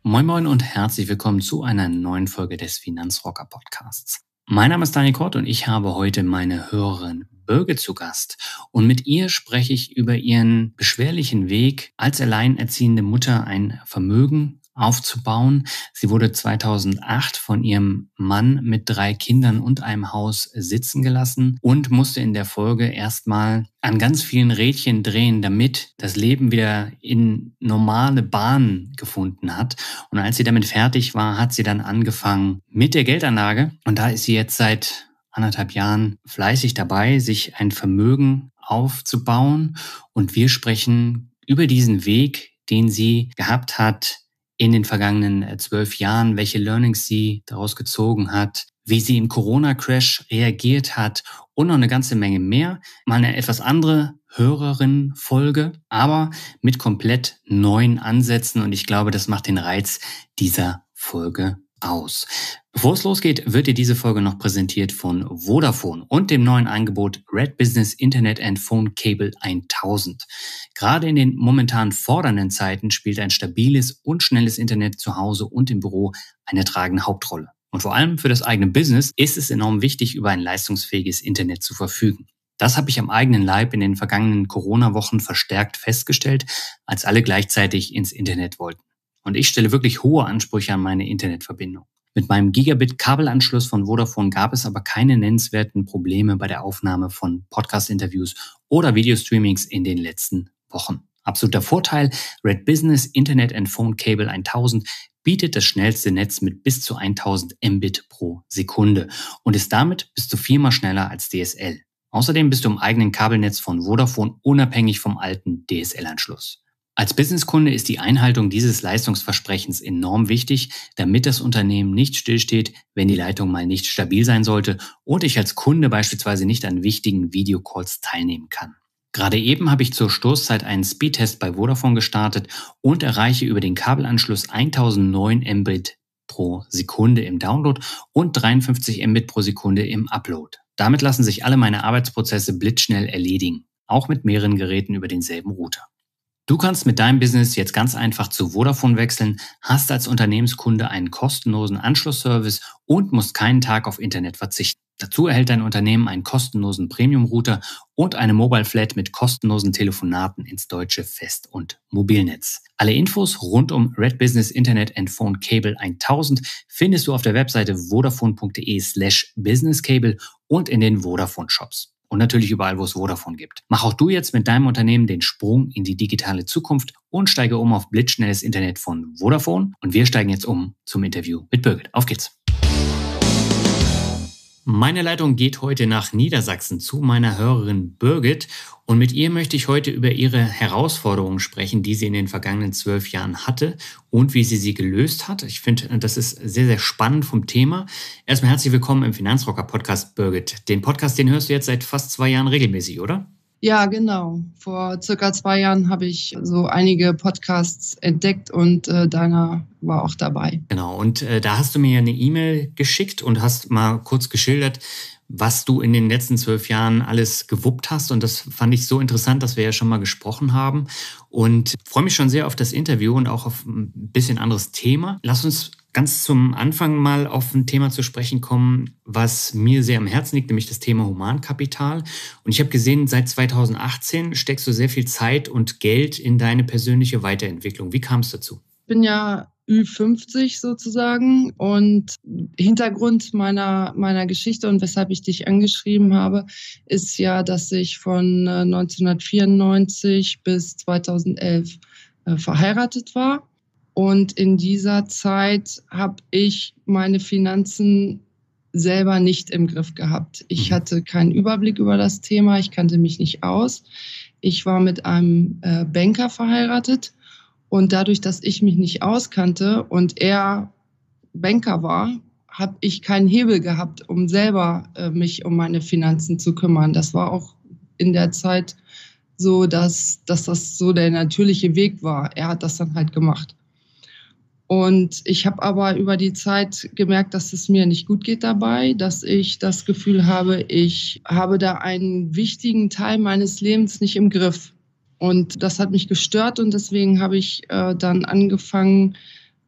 Moin Moin und herzlich willkommen zu einer neuen Folge des Finanzrocker Podcasts. Mein Name ist Daniel Kort und ich habe heute meine Hörerin Birgit zu Gast. Und mit ihr spreche ich über ihren beschwerlichen Weg, als alleinerziehende Mutter ein Vermögen aufzubauen. Sie wurde 2008 von ihrem Mann mit 3 Kindern und einem Haus sitzen gelassen und musste in der Folge erstmal an ganz vielen Rädchen drehen, damit das Leben wieder in normale Bahnen gefunden hat. Und als sie damit fertig war, hat sie dann angefangen mit der Geldanlage. Und da ist sie jetzt seit 1,5 Jahren fleißig dabei, sich ein Vermögen aufzubauen. Und wir sprechen über diesen Weg, den sie gehabt hat in den vergangenen 12 Jahren, welche Learnings sie daraus gezogen hat, wie sie im Corona-Crash reagiert hat und noch eine ganze Menge mehr. Mal eine etwas andere Hörerin-Folge, aber mit komplett neuen Ansätzen und ich glaube, das macht den Reiz dieser Folge aus. Bevor es losgeht, wird dir diese Folge noch präsentiert von Vodafone und dem neuen Angebot Red Business Internet and Phone Cable 1000. Gerade in den momentan fordernden Zeiten spielt ein stabiles und schnelles Internet zu Hause und im Büro eine tragende Hauptrolle. Und vor allem für das eigene Business ist es enorm wichtig, über ein leistungsfähiges Internet zu verfügen. Das habe ich am eigenen Leib in den vergangenen Corona-Wochen verstärkt festgestellt, als alle gleichzeitig ins Internet wollten. Und ich stelle wirklich hohe Ansprüche an meine Internetverbindung. Mit meinem Gigabit-Kabelanschluss von Vodafone gab es aber keine nennenswerten Probleme bei der Aufnahme von Podcast-Interviews oder Videostreamings in den letzten Wochen. Absoluter Vorteil, Red Business Internet and Phone Cable 1000 bietet das schnellste Netz mit bis zu 1000 Mbit pro Sekunde und ist damit bis zu 4-mal schneller als DSL. Außerdem bist du im eigenen Kabelnetz von Vodafone unabhängig vom alten DSL-Anschluss. Als Businesskunde ist die Einhaltung dieses Leistungsversprechens enorm wichtig, damit das Unternehmen nicht stillsteht, wenn die Leitung mal nicht stabil sein sollte und ich als Kunde beispielsweise nicht an wichtigen Videocalls teilnehmen kann. Gerade eben habe ich zur Stoßzeit einen Speedtest bei Vodafone gestartet und erreiche über den Kabelanschluss 1009 Mbit pro Sekunde im Download und 53 Mbit pro Sekunde im Upload. Damit lassen sich alle meine Arbeitsprozesse blitzschnell erledigen, auch mit mehreren Geräten über denselben Router. Du kannst mit deinem Business jetzt ganz einfach zu Vodafone wechseln, hast als Unternehmenskunde einen kostenlosen Anschlussservice und musst keinen Tag auf Internet verzichten. Dazu erhält dein Unternehmen einen kostenlosen Premium-Router und eine Mobile Flat mit kostenlosen Telefonaten ins deutsche Fest- und Mobilnetz. Alle Infos rund um Red Business Internet and Phone Cable 1000 findest du auf der Webseite vodafone.de/businesscable und in den Vodafone Shops. Und natürlich überall, wo es Vodafone gibt. Mach auch du jetzt mit deinem Unternehmen den Sprung in die digitale Zukunft und steige um auf blitzschnelles Internet von Vodafone. Und wir steigen jetzt um zum Interview mit Birgit. Auf geht's! Meine Leitung geht heute nach Niedersachsen zu meiner Hörerin Birgit und mit ihr möchte ich heute über ihre Herausforderungen sprechen, die sie in den vergangenen 12 Jahren hatte und wie sie gelöst hat. Ich finde, das ist sehr, sehr spannend vom Thema. Erstmal herzlich willkommen im Finanzrocker Podcast, Birgit. Den Podcast, den hörst du jetzt seit fast 2 Jahren regelmäßig, oder? Ja, genau. Vor circa 2 Jahren habe ich so einige Podcasts entdeckt und deiner war auch dabei. Genau, und da hast du mir ja eine E-Mail geschickt und hast mal kurz geschildert, was du in den letzten 12 Jahren alles gewuppt hast. Und das fand ich so interessant, dass wir ja schon mal gesprochen haben. Und freue mich schon sehr auf das Interview und auch auf ein bisschen anderes Thema. Lass uns ganz zum Anfang mal auf ein Thema zu sprechen kommen, was mir sehr am Herzen liegt, nämlich das Thema Humankapital. Und ich habe gesehen, seit 2018 steckst du sehr viel Zeit und Geld in deine persönliche Weiterentwicklung. Wie kam es dazu? Ich bin ja Ü50 sozusagen und Hintergrund meiner Geschichte und weshalb ich dich angeschrieben habe, ist ja, dass ich von 1994 bis 2011 verheiratet war. Und in dieser Zeit habe ich meine Finanzen selber nicht im Griff gehabt. Ich hatte keinen Überblick über das Thema, ich kannte mich nicht aus. Ich war mit einem Banker verheiratet und dadurch, dass ich mich nicht auskannte und er Banker war, habe ich keinen Hebel gehabt, um selber mich um meine Finanzen zu kümmern. Das war auch in der Zeit so, dass das so der natürliche Weg war. Er hat das dann halt gemacht. Und ich habe aber über die Zeit gemerkt, dass es mir nicht gut geht dabei, dass ich das Gefühl habe, ich habe da einen wichtigen Teil meines Lebens nicht im Griff. Und das hat mich gestört und deswegen habe ich dann angefangen,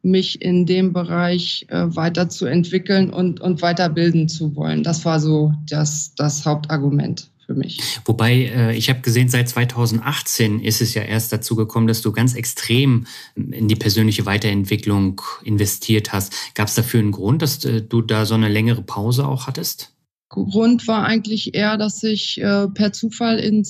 mich in dem Bereich weiterzuentwickeln und weiterbilden zu wollen. Das war so das Hauptargument für mich. Wobei, ich habe gesehen, seit 2018 ist es ja erst dazu gekommen, dass du ganz extrem in die persönliche Weiterentwicklung investiert hast. Gab es dafür einen Grund, dass du da so eine längere Pause auch hattest? Grund war eigentlich eher, dass ich per Zufall in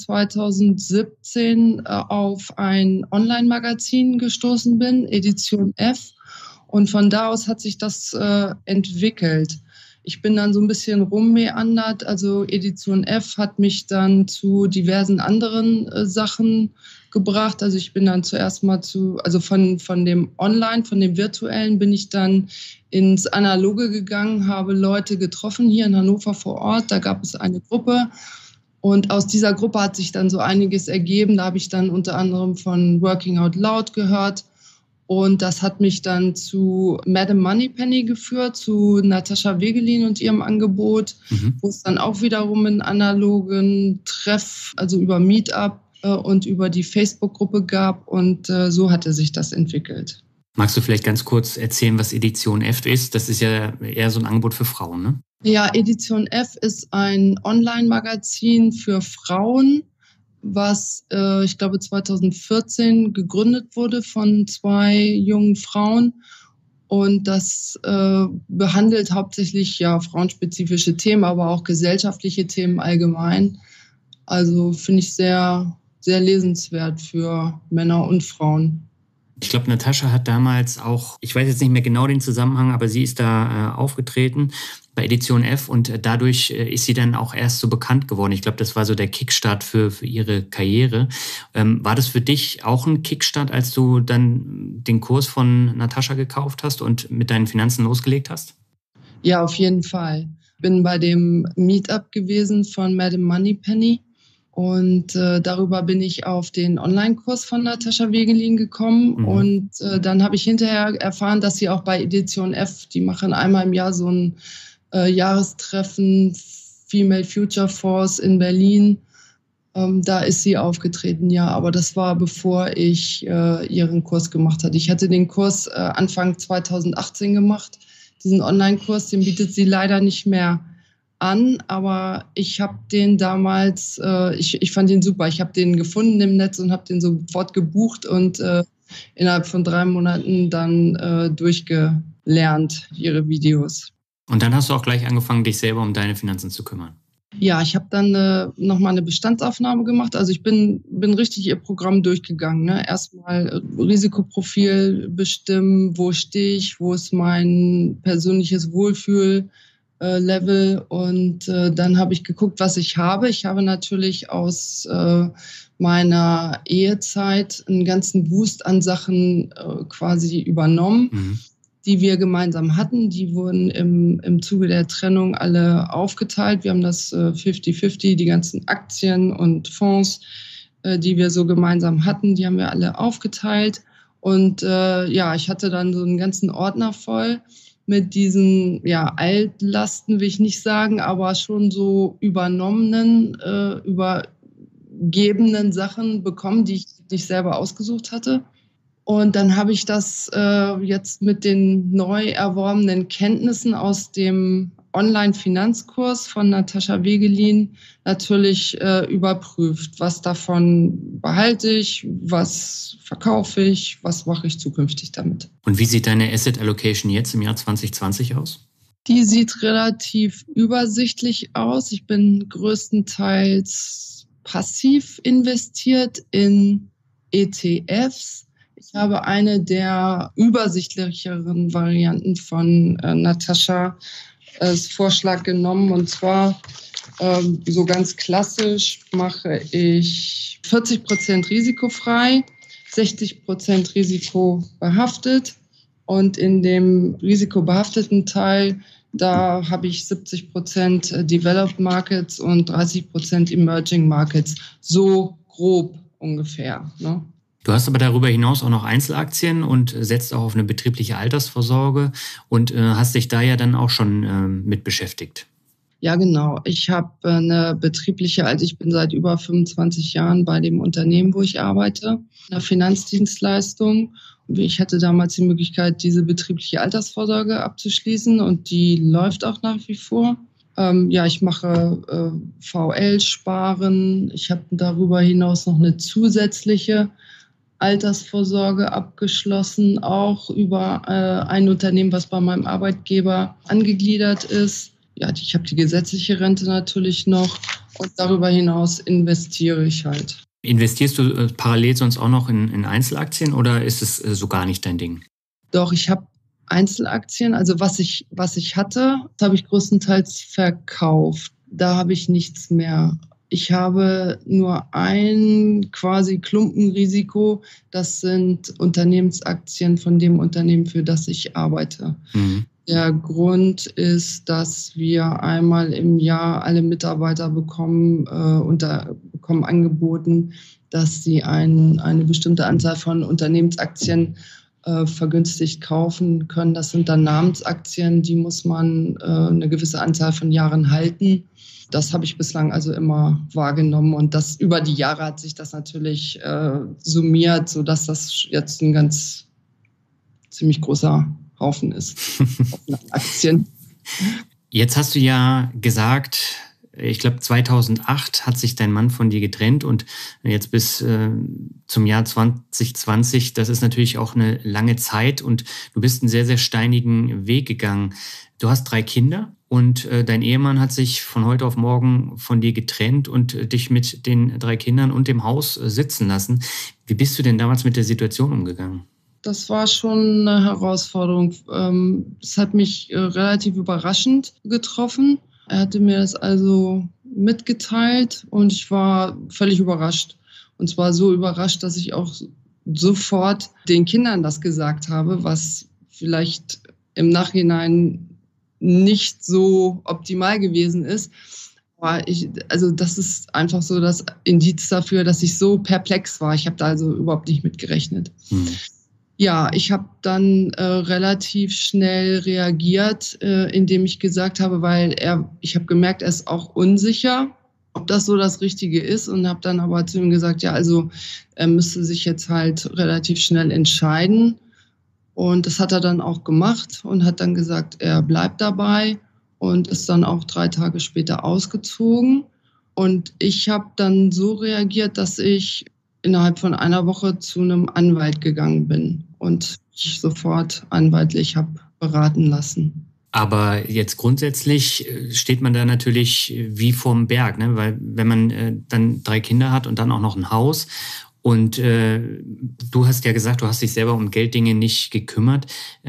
2017 auf ein Online-Magazin gestoßen bin, Edition F. Und von da aus hat sich das entwickelt. Ich bin dann so ein bisschen rummeandert. Also Edition F hat mich dann zu diversen anderen Sachen gebracht. Also ich bin dann zuerst mal von dem Online, von dem Virtuellen bin ich dann ins Analoge gegangen, habe Leute getroffen hier in Hannover vor Ort. Da gab es eine Gruppe. Und aus dieser Gruppe hat sich dann so einiges ergeben. Da habe ich dann unter anderem von Working Out Loud gehört. Und das hat mich dann zu Madame Moneypenny geführt, zu Natascha Wegelin und ihrem Angebot, wo es dann auch wiederum einen analogen Treff, also über Meetup und über die Facebook-Gruppe gab. Und so hatte sich das entwickelt. Magst du vielleicht ganz kurz erzählen, was Edition F ist? Das ist ja eher so ein Angebot für Frauen, ne? Ja, Edition F ist ein Online-Magazin für Frauen, was ich glaube 2014 gegründet wurde von 2 jungen Frauen. Und das behandelt hauptsächlich ja frauenspezifische Themen, aber auch gesellschaftliche Themen allgemein. Also finde ich sehr, sehr lesenswert für Männer und Frauen. Ich glaube, Natascha hat damals auch, ich weiß jetzt nicht mehr genau den Zusammenhang, aber sie ist da aufgetreten bei Edition F und dadurch ist sie dann auch erst so bekannt geworden. Ich glaube, das war so der Kickstart für ihre Karriere. War das für dich auch ein Kickstart, als du dann den Kurs von Natascha gekauft hast und mit deinen Finanzen losgelegt hast? Ja, auf jeden Fall. Bin bei dem Meetup gewesen von Madame Moneypenny. Und darüber bin ich auf den Online-Kurs von Natascha Wegelin gekommen. Und dann habe ich hinterher erfahren, dass sie auch bei Edition F, die machen einmal im Jahr so ein Jahrestreffen Female Future Force in Berlin. Da ist sie aufgetreten, ja. Aber das war, bevor ich ihren Kurs gemacht hatte. Ich hatte den Kurs Anfang 2018 gemacht. Diesen Online-Kurs, den bietet sie leider nicht mehr an, aber ich habe den damals, ich fand den super. Ich habe den gefunden im Netz und habe den sofort gebucht und innerhalb von 3 Monaten dann durchgelernt, ihre Videos. Und dann hast du auch gleich angefangen, dich selber um deine Finanzen zu kümmern? Ja, ich habe dann nochmal eine Bestandsaufnahme gemacht. Also ich bin richtig ihr Programm durchgegangen. Ne? Erstmal Risikoprofil bestimmen, wo stehe ich, wo ist mein persönliches Wohlfühl, Level und dann habe ich geguckt, was ich habe. Ich habe natürlich aus meiner Ehezeit einen ganzen Wust an Sachen quasi übernommen, die wir gemeinsam hatten. Die wurden im Zuge der Trennung alle aufgeteilt. Wir haben das 50-50, die ganzen Aktien und Fonds, die wir so gemeinsam hatten, die haben wir alle aufgeteilt. Und ja, ich hatte dann so einen ganzen Ordner voll mit diesen Altlasten, will ich nicht sagen, aber schon so übernommenen, übergebenen Sachen bekommen, die ich nicht selber ausgesucht hatte. Und dann habe ich das jetzt mit den neu erworbenen Kenntnissen aus dem Online-Finanzkurs von Natascha Wegelin natürlich überprüft. Was davon behalte ich, was verkaufe ich, was mache ich zukünftig damit. Und wie sieht deine Asset Allocation jetzt im Jahr 2020 aus? Die sieht relativ übersichtlich aus. Ich bin größtenteils passiv investiert in ETFs. Ich habe eine der übersichtlicheren Varianten von Natascha als Vorschlag genommen. Und zwar so ganz klassisch mache ich 40% risikofrei, 60% risikobehaftet. Und in dem risikobehafteten Teil, da habe ich 70% Developed Markets und 30% Emerging Markets. So grob ungefähr, ne? Du hast aber darüber hinaus auch noch Einzelaktien und setzt auch auf eine betriebliche Altersvorsorge und hast dich da ja dann auch schon mit beschäftigt. Ja, genau. Ich habe eine betriebliche, also ich bin seit über 25 Jahren bei dem Unternehmen, wo ich arbeite, einer Finanzdienstleistung. Ich hatte damals die Möglichkeit, diese betriebliche Altersvorsorge abzuschließen und die läuft auch nach wie vor. Ja, ich mache VL-Sparen. Ich habe darüber hinaus noch eine zusätzliche Altersvorsorge abgeschlossen, auch über ein Unternehmen, was bei meinem Arbeitgeber angegliedert ist. Ja, ich habe die gesetzliche Rente natürlich noch und darüber hinaus investiere ich halt. Investierst du parallel sonst auch noch in Einzelaktien oder ist es so gar nicht dein Ding? Doch, ich habe Einzelaktien, also was ich hatte, das habe ich größtenteils verkauft. Da habe ich nichts mehr. Ich habe nur ein quasi Klumpenrisiko, das sind Unternehmensaktien von dem Unternehmen, für das ich arbeite. Mhm. Der Grund ist, dass wir einmal im Jahr alle Mitarbeiter bekommen angeboten, dass sie eine bestimmte Anzahl von Unternehmensaktien vergünstigt kaufen können. Das sind dann Namensaktien, die muss man eine gewisse Anzahl von Jahren halten. Das habe ich bislang also immer wahrgenommen und das über die Jahre hat sich das natürlich summiert, sodass das jetzt ein ganz ziemlich großer Haufen ist auf Aktien. Jetzt hast du ja gesagt, ich glaube 2008 hat sich dein Mann von dir getrennt und jetzt bis zum Jahr 2020, das ist natürlich auch eine lange Zeit und du bist einen sehr, sehr steinigen Weg gegangen. Du hast 3 Kinder und dein Ehemann hat sich von heute auf morgen von dir getrennt und dich mit den 3 Kindern und dem Haus sitzen lassen. Wie bist du denn damals mit der Situation umgegangen? Das war schon eine Herausforderung. Es hat mich relativ überraschend getroffen. Er hatte mir das also mitgeteilt und ich war völlig überrascht. Und zwar so überrascht, dass ich auch sofort den Kindern das gesagt habe, was vielleicht im Nachhinein nicht so optimal gewesen ist. Aber das ist einfach so das Indiz dafür, dass ich so perplex war. Ich habe da also überhaupt nicht mit gerechnet. Ja, ich habe dann relativ schnell reagiert, indem ich gesagt habe, weil ich habe gemerkt, er ist auch unsicher, ob das so das Richtige ist und habe dann aber zu ihm gesagt, ja, also er müsste sich jetzt halt relativ schnell entscheiden und das hat er dann auch gemacht und hat dann gesagt, er bleibt dabei und ist dann auch 3 Tage später ausgezogen und ich habe dann so reagiert, dass ich innerhalb von einer Woche zu einem Anwalt gegangen bin und ich sofort anwaltlich habe beraten lassen. Aber jetzt grundsätzlich steht man da natürlich wie vorm Berg, ne? Weil wenn man dann 3 Kinder hat und dann auch noch ein Haus und du hast ja gesagt, du hast dich selber um Gelddinge nicht gekümmert.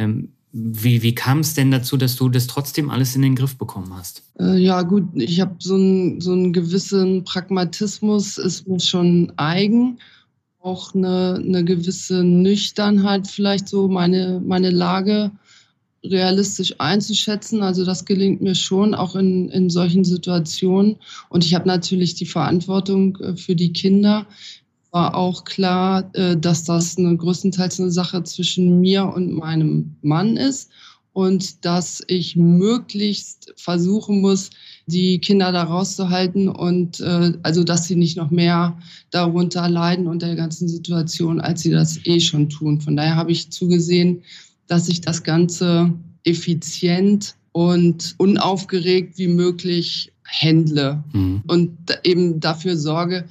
Wie kam es denn dazu, dass du das trotzdem alles in den Griff bekommen hast? Ja gut, ich habe so einen gewissen Pragmatismus, ist mir schon eigen. Auch eine gewisse Nüchternheit, vielleicht so meine Lage realistisch einzuschätzen. Also das gelingt mir schon, auch in solchen Situationen. Und ich habe natürlich die Verantwortung für die Kinder. War auch klar, dass das größtenteils eine Sache zwischen mir und meinem Mann ist und dass ich möglichst versuchen muss, die Kinder da rauszuhalten und also dass sie nicht noch mehr darunter leiden unter der ganzen Situation, als sie das schon tun. Von daher habe ich zugesehen, dass ich das Ganze effizient und unaufgeregt wie möglich handle und eben dafür sorge,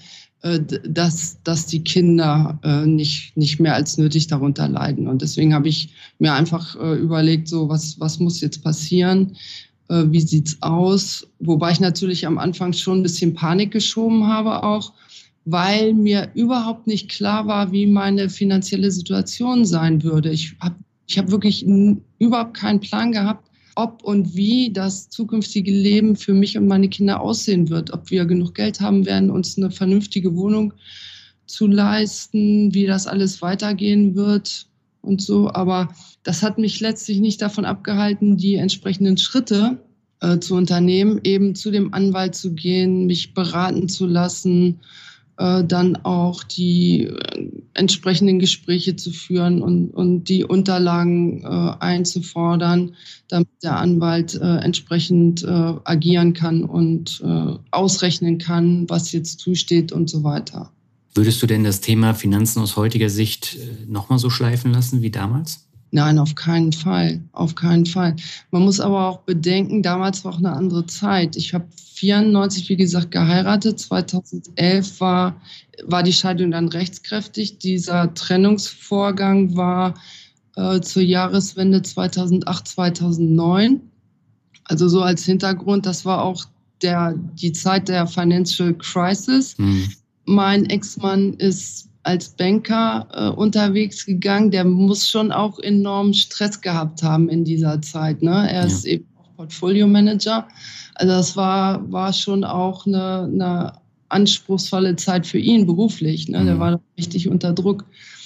dass die Kinder nicht mehr als nötig darunter leiden. Und deswegen habe ich mir einfach überlegt, so was muss jetzt passieren, wie sieht's aus? Wobei ich natürlich am Anfang schon ein bisschen Panik geschoben habe auch, weil mir überhaupt nicht klar war, wie meine finanzielle Situation sein würde. Ich hab wirklich überhaupt keinen Plan gehabt, ob und wie das zukünftige Leben für mich und meine Kinder aussehen wird. Ob wir genug Geld haben werden, uns eine vernünftige Wohnung zu leisten, wie das alles weitergehen wird und so. Aber das hat mich letztlich nicht davon abgehalten, die entsprechenden Schritte zu unternehmen, eben zu dem Anwalt zu gehen, mich beraten zu lassen, dann auch die entsprechenden Gespräche zu führen und die Unterlagen einzufordern, damit der Anwalt entsprechend agieren kann und ausrechnen kann, was jetzt zusteht und so weiter. Würdest du denn das Thema Finanzen aus heutiger Sicht nochmal so schleifen lassen wie damals? Nein, auf keinen Fall, auf keinen Fall. Man muss aber auch bedenken, damals war auch eine andere Zeit. Ich habe 1994, wie gesagt, geheiratet. 2011 war die Scheidung dann rechtskräftig. Dieser Trennungsvorgang war zur Jahreswende 2008, 2009. Also so als Hintergrund, das war auch die Zeit der Financial Crisis. Mein Ex-Mann ist als Banker unterwegs gegangen, der muss schon auch enormen Stress gehabt haben in dieser Zeit. Ne? Er ist eben auch Portfolio-Manager. Also das war schon auch eine anspruchsvolle Zeit für ihn beruflich. Ne? Der war richtig unter Druck.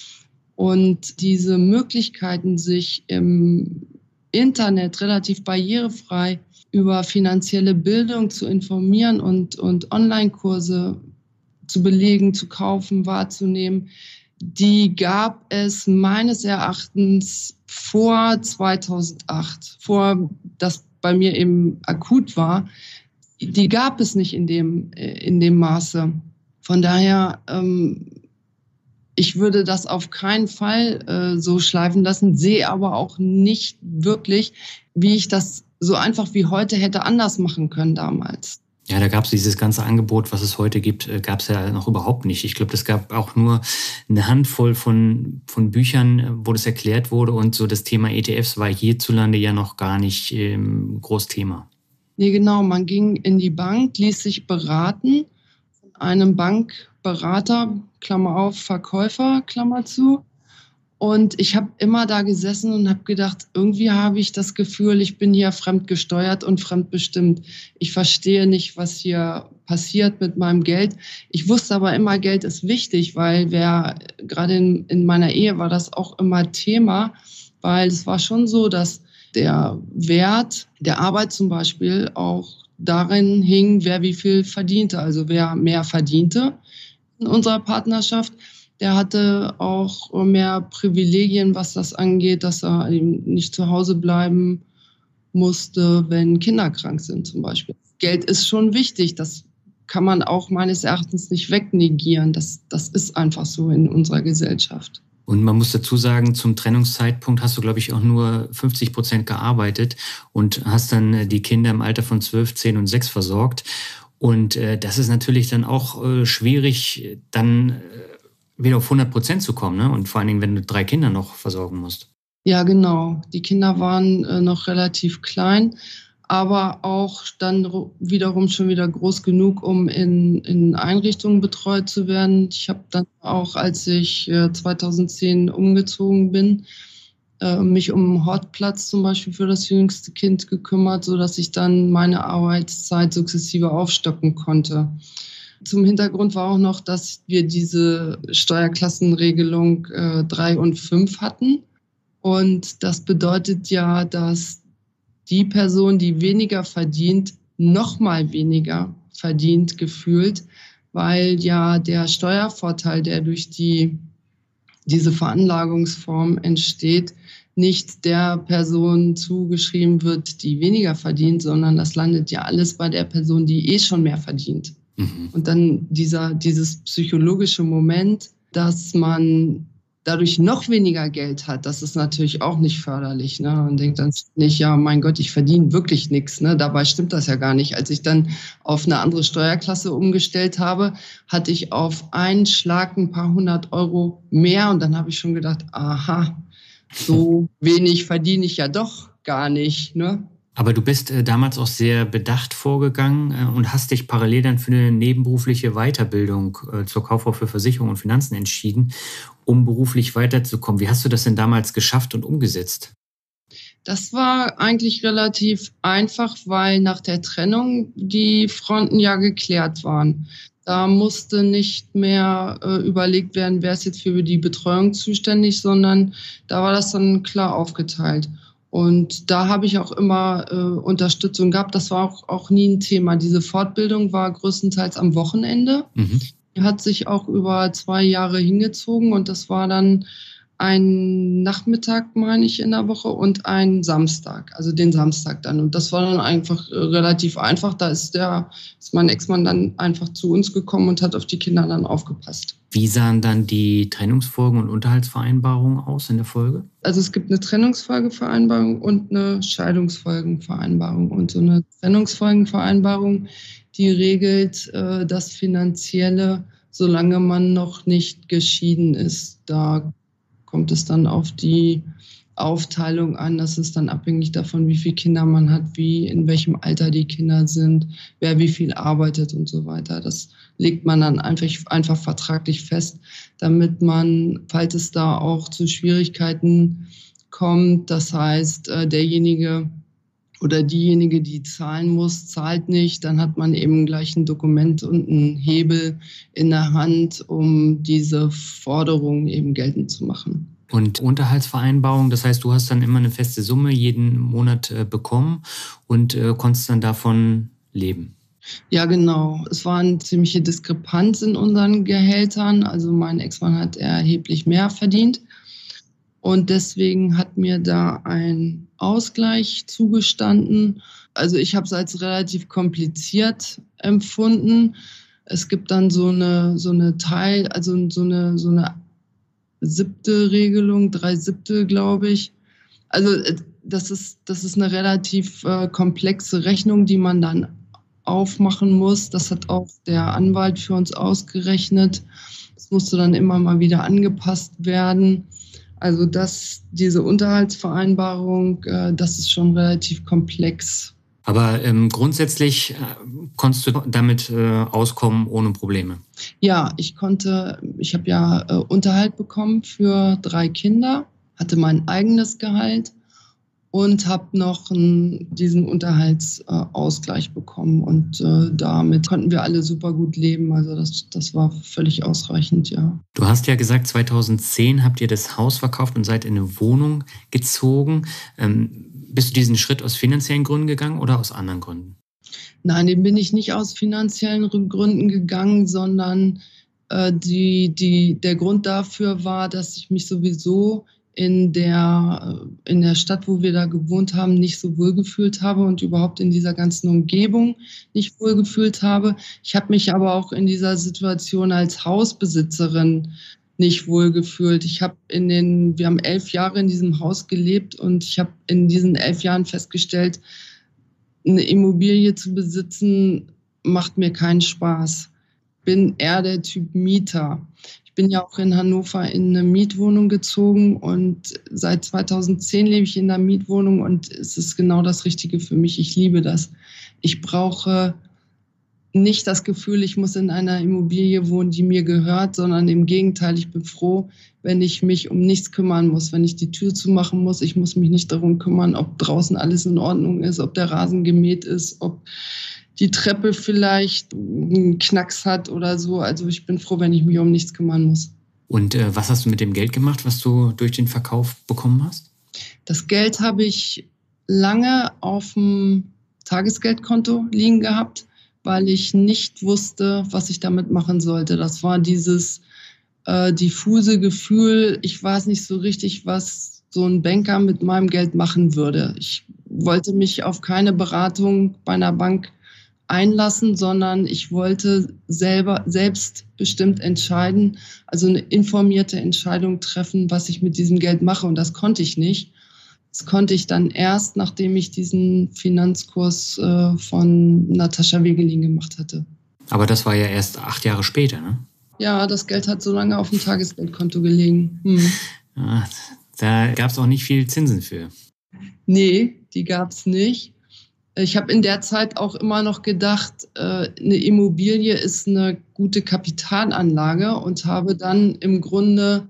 Und diese Möglichkeiten, sich im Internet relativ barrierefrei über finanzielle Bildung zu informieren und Online-Kurse zu belegen, zu kaufen, wahrzunehmen, die gab es meines Erachtens vor 2008, vor das bei mir eben akut war, die gab es nicht in dem Maße. Von daher, ich würde das auf keinen Fall so schleifen lassen, sehe aber auch nicht wirklich, wie ich das so einfach wie heute hätte anders machen können damals. Ja, da gab es dieses ganze Angebot, was es heute gibt, gab es ja noch überhaupt nicht. Ich glaube, es gab auch nur eine Handvoll von Büchern, wo das erklärt wurde. Und so das Thema ETFs war hierzulande ja noch gar nicht groß Thema. Nee, genau. Man ging in die Bank, ließ sich beraten von einem Bankberater, Klammer auf, Verkäufer, Klammer zu. Und ich habe immer da gesessen und habe gedacht, irgendwie habe ich das Gefühl, ich bin hier fremdgesteuert und fremdbestimmt. Ich verstehe nicht, was hier passiert mit meinem Geld. Ich wusste aber immer, Geld ist wichtig, weil gerade in meiner Ehe war das auch immer Thema, weil es war schon so, dass der Wert der Arbeit zum Beispiel auch darin hing, wer wie viel verdiente. Also wer mehr verdiente in unserer Partnerschaft, der hatte auch mehr Privilegien, was das angeht, dass er eben nicht zu Hause bleiben musste, wenn Kinder krank sind zum Beispiel. Geld ist schon wichtig, das kann man auch meines Erachtens nicht wegnegieren. Das ist einfach so in unserer Gesellschaft. Und man muss dazu sagen, zum Trennungszeitpunkt hast du, glaube ich, auch nur 50% gearbeitet und hast dann die Kinder im Alter von 12, 10 und 6 versorgt. Und das ist natürlich dann auch schwierig, dann wieder auf 100% zu kommen, ne? Und vor allen Dingen, wenn du 3 Kinder noch versorgen musst. Ja, genau. Die Kinder waren noch relativ klein, aber auch dann wiederum schon wieder groß genug, um in Einrichtungen betreut zu werden. Ich habe dann auch, als ich 2010 umgezogen bin, mich um einen Hortplatz zum Beispiel für das jüngste Kind gekümmert, sodass ich dann meine Arbeitszeit sukzessive aufstocken konnte. Zum Hintergrund war auch noch, dass wir diese Steuerklassenregelung 3 und 5 hatten. Und das bedeutet ja, dass die Person, die weniger verdient, noch mal weniger verdient gefühlt, weil ja der Steuervorteil, der durch diese Veranlagungsform entsteht, nicht der Person zugeschrieben wird, die weniger verdient, sondern das landet ja alles bei der Person, die schon mehr verdient. Und dann dieses psychologische Moment, dass man dadurch noch weniger Geld hat, das ist natürlich auch nicht förderlich. Ne? Man denkt dann nicht, ja, mein Gott, ich verdiene wirklich nichts. Ne? Dabei stimmt das ja gar nicht. Als ich dann auf eine andere Steuerklasse umgestellt habe, hatte ich auf einen Schlag ein paar 100 Euro mehr. Und dann habe ich schon gedacht, aha, so wenig verdiene ich ja doch gar nicht. Ne? Aber du bist damals auch sehr bedacht vorgegangen und hast dich parallel dann für eine nebenberufliche Weiterbildung zur Kauffrau für Versicherung und Finanzen entschieden, um beruflich weiterzukommen. Wie hast du das denn damals geschafft und umgesetzt? Das war eigentlich relativ einfach, weil nach der Trennung die Fronten ja geklärt waren. Da musste nicht mehr überlegt werden, wer ist jetzt für die Betreuung zuständig, sondern da war das dann klar aufgeteilt. Und da habe ich auch immer Unterstützung gehabt. Das war auch nie ein Thema. Diese Fortbildung war größtenteils am Wochenende. hat sich auch über 2 Jahre hingezogen und das war dann ein Nachmittag, meine ich, in der Woche und ein Samstag, also den Samstag dann. Und das war dann einfach relativ einfach. Da ist mein Ex-Mann dann einfach zu uns gekommen und hat auf die Kinder dann aufgepasst. Wie sahen dann die Trennungsfolgen und Unterhaltsvereinbarungen aus in der Folge? Also es gibt eine Trennungsfolgevereinbarung und eine Scheidungsfolgenvereinbarung. Und so eine Trennungsfolgenvereinbarung, die regelt das Finanzielle, solange man noch nicht geschieden ist. Da kommt es dann auf die Aufteilung an. Das ist dann abhängig davon, wie viele Kinder man hat, in welchem Alter die Kinder sind, wer wie viel arbeitet und so weiter. Das legt man dann einfach vertraglich fest, damit man, falls es da auch zu Schwierigkeiten kommt, das heißt, derjenige oder diejenige, die zahlen muss, zahlt nicht, dann hat man eben gleich ein Dokument und einen Hebel in der Hand, um diese Forderung eben geltend zu machen. Und Unterhaltsvereinbarung, das heißt, du hast dann immer eine feste Summe jeden Monat bekommen und konntest dann davon leben. Ja, genau. Es war eine ziemliche Diskrepanz in unseren Gehältern. Also mein Ex-Mann hat erheblich mehr verdient. Und deswegen hat mir da ein Ausgleich zugestanden. Also ich habe es als relativ kompliziert empfunden. Es gibt dann so eine siebte Regelung, 3/7, glaube ich. Also das ist eine relativ komplexe Rechnung, die man dann aufmachen muss. Das hat auch der Anwalt für uns ausgerechnet. Das musste dann immer mal wieder angepasst werden. Also diese Unterhaltsvereinbarung, das ist schon relativ komplex. Aber grundsätzlich konntest du damit auskommen ohne Probleme? Ja, ich habe ja Unterhalt bekommen für 3 Kinder, hatte mein eigenes Gehalt und habe noch diesen Unterhaltsausgleich bekommen. Und damit konnten wir alle super gut leben. Also das war völlig ausreichend, ja. Du hast ja gesagt, 2010 habt ihr das Haus verkauft und seid in eine Wohnung gezogen. Bist du diesen Schritt aus finanziellen Gründen gegangen oder aus anderen Gründen? Nein, den bin ich nicht aus finanziellen Gründen gegangen, sondern der Grund dafür war, dass ich mich sowieso in der Stadt, wo wir da gewohnt haben, nicht so wohl gefühlt habe und überhaupt in dieser ganzen Umgebung nicht wohl gefühlt habe. Ich habe mich aber auch in dieser Situation als Hausbesitzerin nicht wohl gefühlt. Wir haben 11 Jahre in diesem Haus gelebt und ich habe in diesen 11 Jahren festgestellt, eine Immobilie zu besitzen, macht mir keinen Spaß. Ich bin eher der Typ Mieter. Ich bin ja auch in Hannover in eine Mietwohnung gezogen und seit 2010 lebe ich in einer Mietwohnung und es ist genau das Richtige für mich. Ich liebe das. Ich brauche nicht das Gefühl, ich muss in einer Immobilie wohnen, die mir gehört, sondern im Gegenteil, ich bin froh, wenn ich mich um nichts kümmern muss, wenn ich die Tür zumachen muss. Ich muss mich nicht darum kümmern, ob draußen alles in Ordnung ist, ob der Rasen gemäht ist, ob die Treppe vielleicht einen Knacks hat oder so. Also ich bin froh, wenn ich mich um nichts kümmern muss. Und was hast du mit dem Geld gemacht, was du durch den Verkauf bekommen hast? Das Geld habe ich lange auf dem Tagesgeldkonto liegen gehabt, weil ich nicht wusste, was ich damit machen sollte. Das war dieses diffuse Gefühl, ich weiß nicht so richtig, was so ein Banker mit meinem Geld machen würde. Ich wollte mich auf keine Beratung bei einer Bank einlassen, sondern ich wollte selbstbestimmt entscheiden, also eine informierte Entscheidung treffen, was ich mit diesem Geld mache. Und das konnte ich nicht. Das konnte ich dann erst, nachdem ich diesen Finanzkurs von Natascha Wegelin gemacht hatte. Aber das war ja erst 8 Jahre später, ne? Ja, das Geld hat so lange auf dem Tagesgeldkonto gelegen. Ja, da gab es auch nicht viel Zinsen für. Nee, die gab es nicht. Ich habe in der Zeit auch immer noch gedacht, eine Immobilie ist eine gute Kapitalanlage und habe dann im Grunde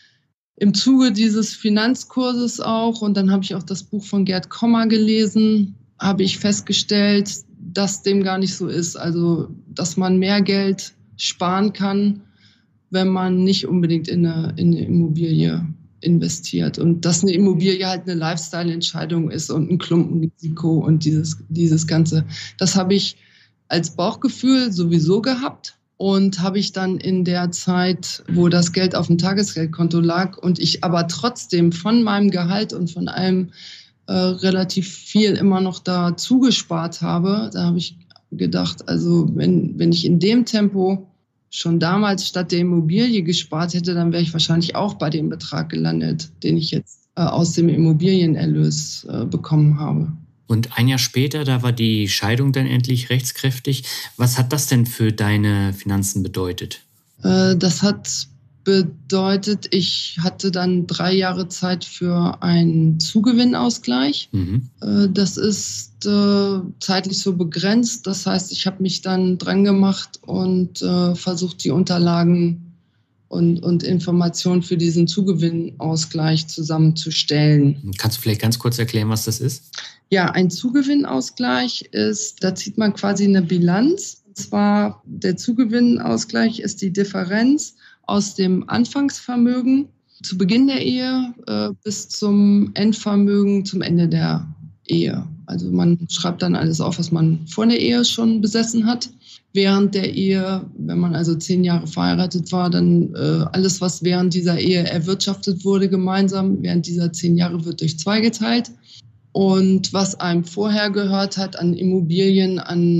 im Zuge dieses Finanzkurses auch, und dann habe ich auch das Buch von Gerd Kommer gelesen, habe ich festgestellt, dass dem gar nicht so ist. Also, dass man mehr Geld sparen kann, wenn man nicht unbedingt in eine Immobilie investiert. Und dass eine Immobilie halt eine Lifestyle-Entscheidung ist und ein Klumpenrisiko und dieses Ganze. Das habe ich als Bauchgefühl sowieso gehabt. und habe ich dann in der Zeit, wo das Geld auf dem Tagesgeldkonto lag und ich aber trotzdem von meinem Gehalt und von allem relativ viel immer noch da zugespart habe, da habe ich gedacht, also wenn ich in dem Tempo schon damals statt der Immobilie gespart hätte, dann wäre ich wahrscheinlich auch bei dem Betrag gelandet, den ich jetzt aus dem Immobilienerlös bekommen habe. Und ein Jahr später, da war die Scheidung dann endlich rechtskräftig. Was hat das denn für deine Finanzen bedeutet? Das hat bedeutet, ich hatte dann 3 Jahre Zeit für einen Zugewinnausgleich. Das ist zeitlich so begrenzt. Das heißt, ich habe mich dann dran gemacht und versucht, die Unterlagen und Informationen für diesen Zugewinnausgleich zusammenzustellen. Kannst du vielleicht ganz kurz erklären, was das ist? Ja, ein Zugewinnausgleich ist, da zieht man quasi eine Bilanz. Und zwar der Zugewinnausgleich ist die Differenz aus dem Anfangsvermögen zu Beginn der Ehe bis zum Endvermögen zum Ende der Ehe. Also man schreibt dann alles auf, was man vor der Ehe schon besessen hat. Während der Ehe, wenn man also 10 Jahre verheiratet war, dann alles, was während dieser Ehe erwirtschaftet wurde gemeinsam, während dieser 10 Jahre wird durch 2 geteilt. Und was einem vorher gehört hat an Immobilien,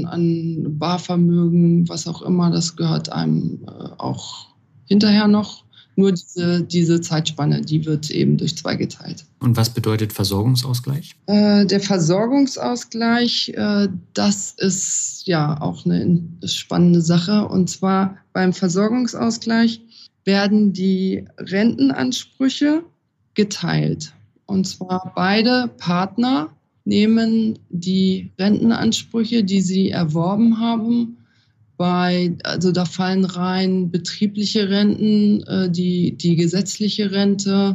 an Barvermögen, was auch immer, das gehört einem auch hinterher noch. Nur diese Zeitspanne, die wird eben durch 2 geteilt. Und was bedeutet Versorgungsausgleich? Der Versorgungsausgleich, das ist ja auch eine spannende Sache. Und zwar beim Versorgungsausgleich werden die Rentenansprüche geteilt. Und zwar beide Partner nehmen die Rentenansprüche, die sie erworben haben, also da fallen rein betriebliche Renten, die gesetzliche Rente,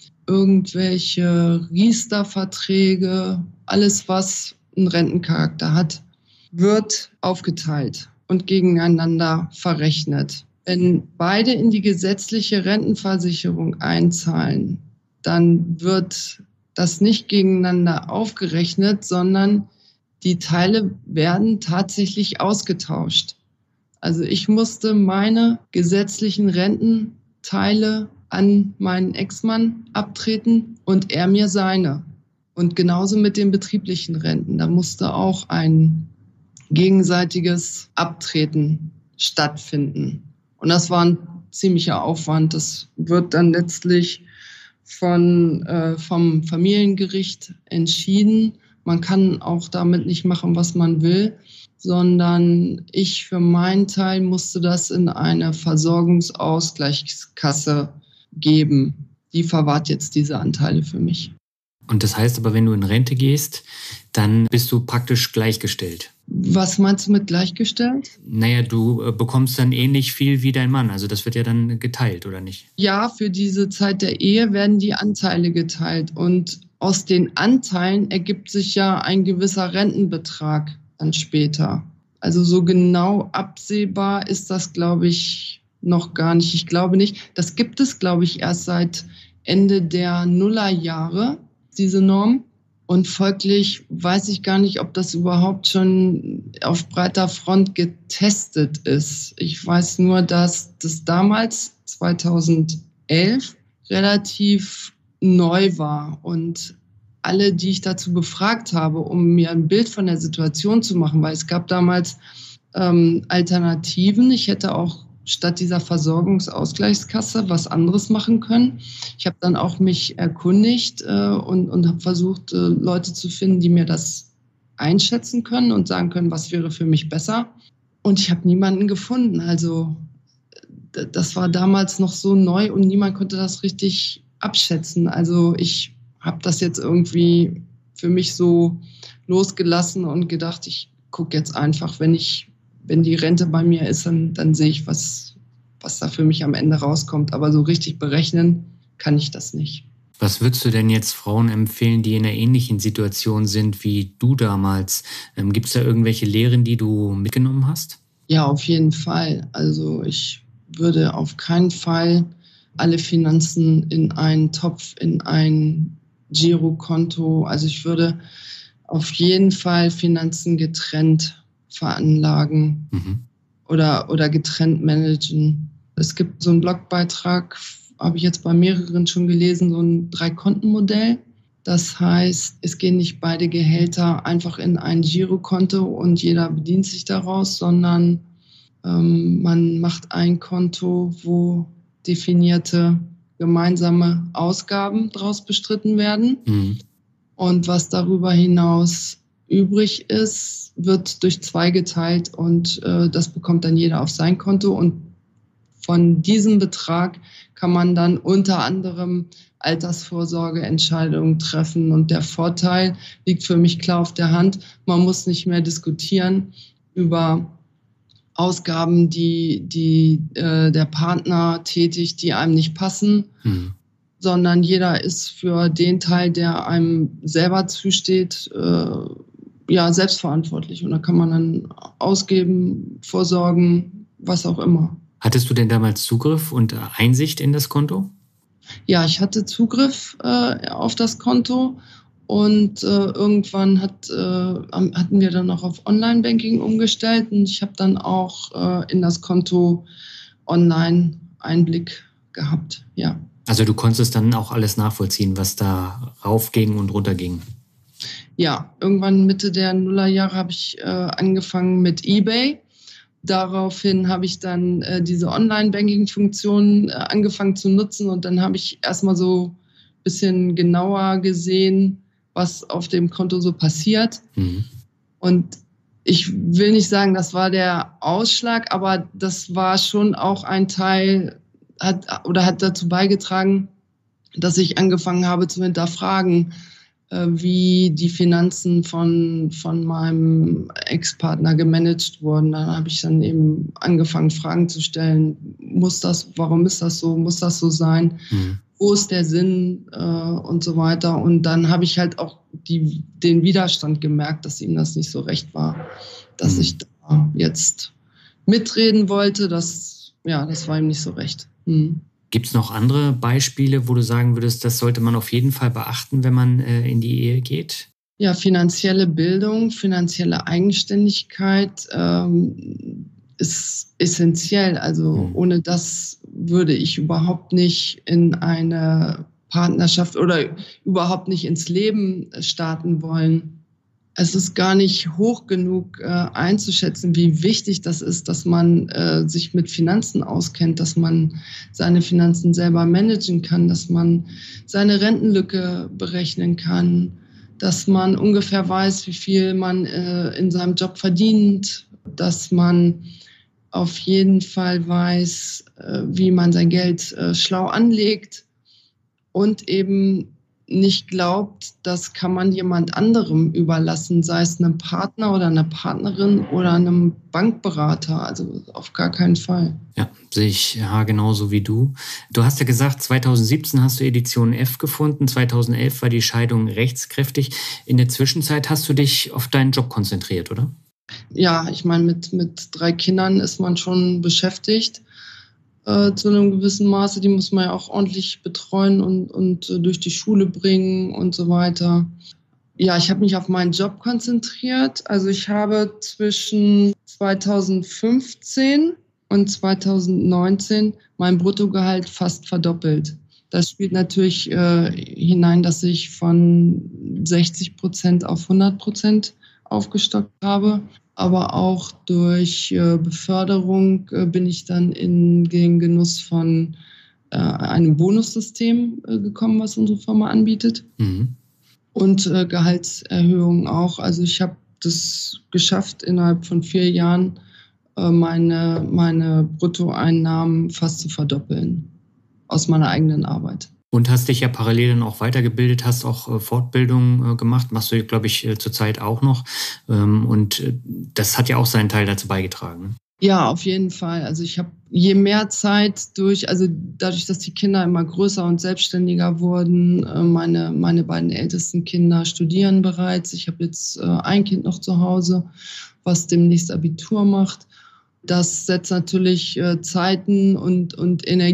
irgendwelche Riester-Verträge, alles, was einen Rentencharakter hat, wird aufgeteilt und gegeneinander verrechnet. Wenn beide in die gesetzliche Rentenversicherung einzahlen, dann wird das nicht gegeneinander aufgerechnet, sondern die Teile werden tatsächlich ausgetauscht. Also ich musste meine gesetzlichen Rententeile an meinen Ex-Mann abtreten und er mir seine. Und genauso mit den betrieblichen Renten. Da musste auch ein gegenseitiges Abtreten stattfinden. Und das war ein ziemlicher Aufwand. Das wird dann letztlich vom Familiengericht entschieden. Man kann auch damit nicht machen, was man will, sondern ich für meinen Teil musste das in eine Versorgungsausgleichskasse geben. Die verwahrt jetzt diese Anteile für mich. Und das heißt aber, wenn du in Rente gehst, dann bist du praktisch gleichgestellt. Was meinst du mit gleichgestellt? Naja, du bekommst dann ähnlich viel wie dein Mann. Also das wird ja dann geteilt, oder nicht? Ja, für diese Zeit der Ehe werden die Anteile geteilt. Und aus den Anteilen ergibt sich ja ein gewisser Rentenbetrag dann später. Also so genau absehbar ist das, glaube ich, noch gar nicht. Ich glaube nicht. Das gibt es, glaube ich, erst seit Ende der Nullerjahre, diese Norm. Und folglich weiß ich gar nicht, ob das überhaupt schon auf breiter Front getestet ist. Ich weiß nur, dass das damals, 2011, relativ neu war. Und alle, die ich dazu befragt habe, um mir ein Bild von der Situation zu machen, weil es gab damals Alternativen. Ich hätte auch statt dieser Versorgungsausgleichskasse was anderes machen können. Ich habe dann auch mich erkundigt und habe versucht, Leute zu finden, die mir das einschätzen können und sagen können, was wäre für mich besser. Und ich habe niemanden gefunden. Also das war damals noch so neu und niemand konnte das richtig abschätzen. Also ich habe das jetzt irgendwie für mich so losgelassen und gedacht, ich gucke jetzt einfach, wenn die Rente bei mir ist, dann sehe ich, was da für mich am Ende rauskommt. Aber so richtig berechnen kann ich das nicht. Was würdest du denn jetzt Frauen empfehlen, die in einer ähnlichen Situation sind wie du damals? Gibt es da irgendwelche Lehren, die du mitgenommen hast? Ja, auf jeden Fall. Also ich würde auf keinen Fall alle Finanzen in einen Topf, in ein Girokonto, also ich würde auf jeden Fall Finanzen getrennt veranlagen. oder getrennt managen. Es gibt so einen Blogbeitrag, habe ich jetzt bei mehreren schon gelesen, so ein 3-Konten-Modell. Das heißt, es gehen nicht beide Gehälter einfach in ein Girokonto und jeder bedient sich daraus, sondern man macht ein Konto, wo definierte gemeinsame Ausgaben daraus bestritten werden. Mhm. Und was darüber hinaus übrig ist, wird durch 2 geteilt und das bekommt dann jeder auf sein Konto. Und von diesem Betrag kann man dann unter anderem Altersvorsorgeentscheidungen treffen. Und der Vorteil liegt für mich klar auf der Hand. Man muss nicht mehr diskutieren über Ausgaben, die der Partner tätigt, die einem nicht passen, sondern jeder ist für den Teil, der einem selber zusteht, selbstverantwortlich. Und da kann man dann ausgeben, vorsorgen, was auch immer. Hattest du denn damals Zugriff und Einsicht in das Konto? Ja, ich hatte Zugriff auf das Konto und irgendwann hatten wir dann auch auf Online-Banking umgestellt und ich habe dann auch in das Konto online Einblick gehabt, ja. Also du konntest dann auch alles nachvollziehen, was da raufging und runterging? Ja, irgendwann Mitte der Nullerjahre habe ich angefangen mit eBay. Daraufhin habe ich dann diese Online-Banking-Funktion angefangen zu nutzen und dann habe ich erstmal so ein bisschen genauer gesehen, was auf dem Konto so passiert. Mhm. Und ich will nicht sagen, das war der Ausschlag, aber das war schon auch ein Teil, hat dazu beigetragen, dass ich angefangen habe zu hinterfragen, wie die Finanzen von meinem Ex-Partner gemanagt wurden. Da habe ich dann eben angefangen, Fragen zu stellen. Warum ist das so? Muss das so sein? Mhm. Wo ist der Sinn? Und so weiter. Und dann habe ich halt auch den Widerstand gemerkt, dass ihm das nicht so recht war, dass ich da jetzt mitreden wollte. Das war ihm nicht so recht. Mhm. Gibt es noch andere Beispiele, wo du sagen würdest, das sollte man auf jeden Fall beachten, wenn man in die Ehe geht? Ja, finanzielle Bildung, finanzielle Eigenständigkeit ist essentiell. Also ohne das würde ich überhaupt nicht in eine Partnerschaft oder überhaupt nicht ins Leben starten wollen. Es ist gar nicht hoch genug einzuschätzen, wie wichtig das ist, dass man sich mit Finanzen auskennt, dass man seine Finanzen selber managen kann, dass man seine Rentenlücke berechnen kann, dass man ungefähr weiß, wie viel man in seinem Job verdient, dass man auf jeden Fall weiß, wie man sein Geld schlau anlegt und eben nicht glaubt, das kann man jemand anderem überlassen, sei es einem Partner oder einer Partnerin oder einem Bankberater. Also auf gar keinen Fall. Ja, sehe ich genauso wie du. Du hast ja gesagt, 2017 hast du Edition F gefunden, 2011 war die Scheidung rechtskräftig. In der Zwischenzeit hast du dich auf deinen Job konzentriert, oder? Ja, ich meine, mit 3 Kindern ist man schon beschäftigt. Zu einem gewissen Maße, die muss man ja auch ordentlich betreuen und durch die Schule bringen und so weiter. Ja, ich habe mich auf meinen Job konzentriert. Also ich habe zwischen 2015 und 2019 mein Bruttogehalt fast verdoppelt. Das spielt natürlich hinein, dass ich von 60% auf 100% aufgestockt habe. Aber auch durch Beförderung bin ich dann in den Genuss von einem Bonussystem gekommen, was unsere Firma anbietet. Mhm. Und Gehaltserhöhungen auch. Also ich habe das geschafft, innerhalb von 4 Jahren meine Bruttoeinnahmen fast zu verdoppeln aus meiner eigenen Arbeit. Und hast dich ja parallel dann auch weitergebildet, hast auch Fortbildung gemacht, machst du, glaube ich, zurzeit auch noch. Und das hat ja auch seinen Teil dazu beigetragen. Ja, auf jeden Fall. Also ich habe je mehr Zeit dadurch, dass die Kinder immer größer und selbstständiger wurden, meine beiden ältesten Kinder studieren bereits. Ich habe jetzt ein Kind noch zu Hause, was demnächst Abitur macht. Das setzt natürlich Zeiten und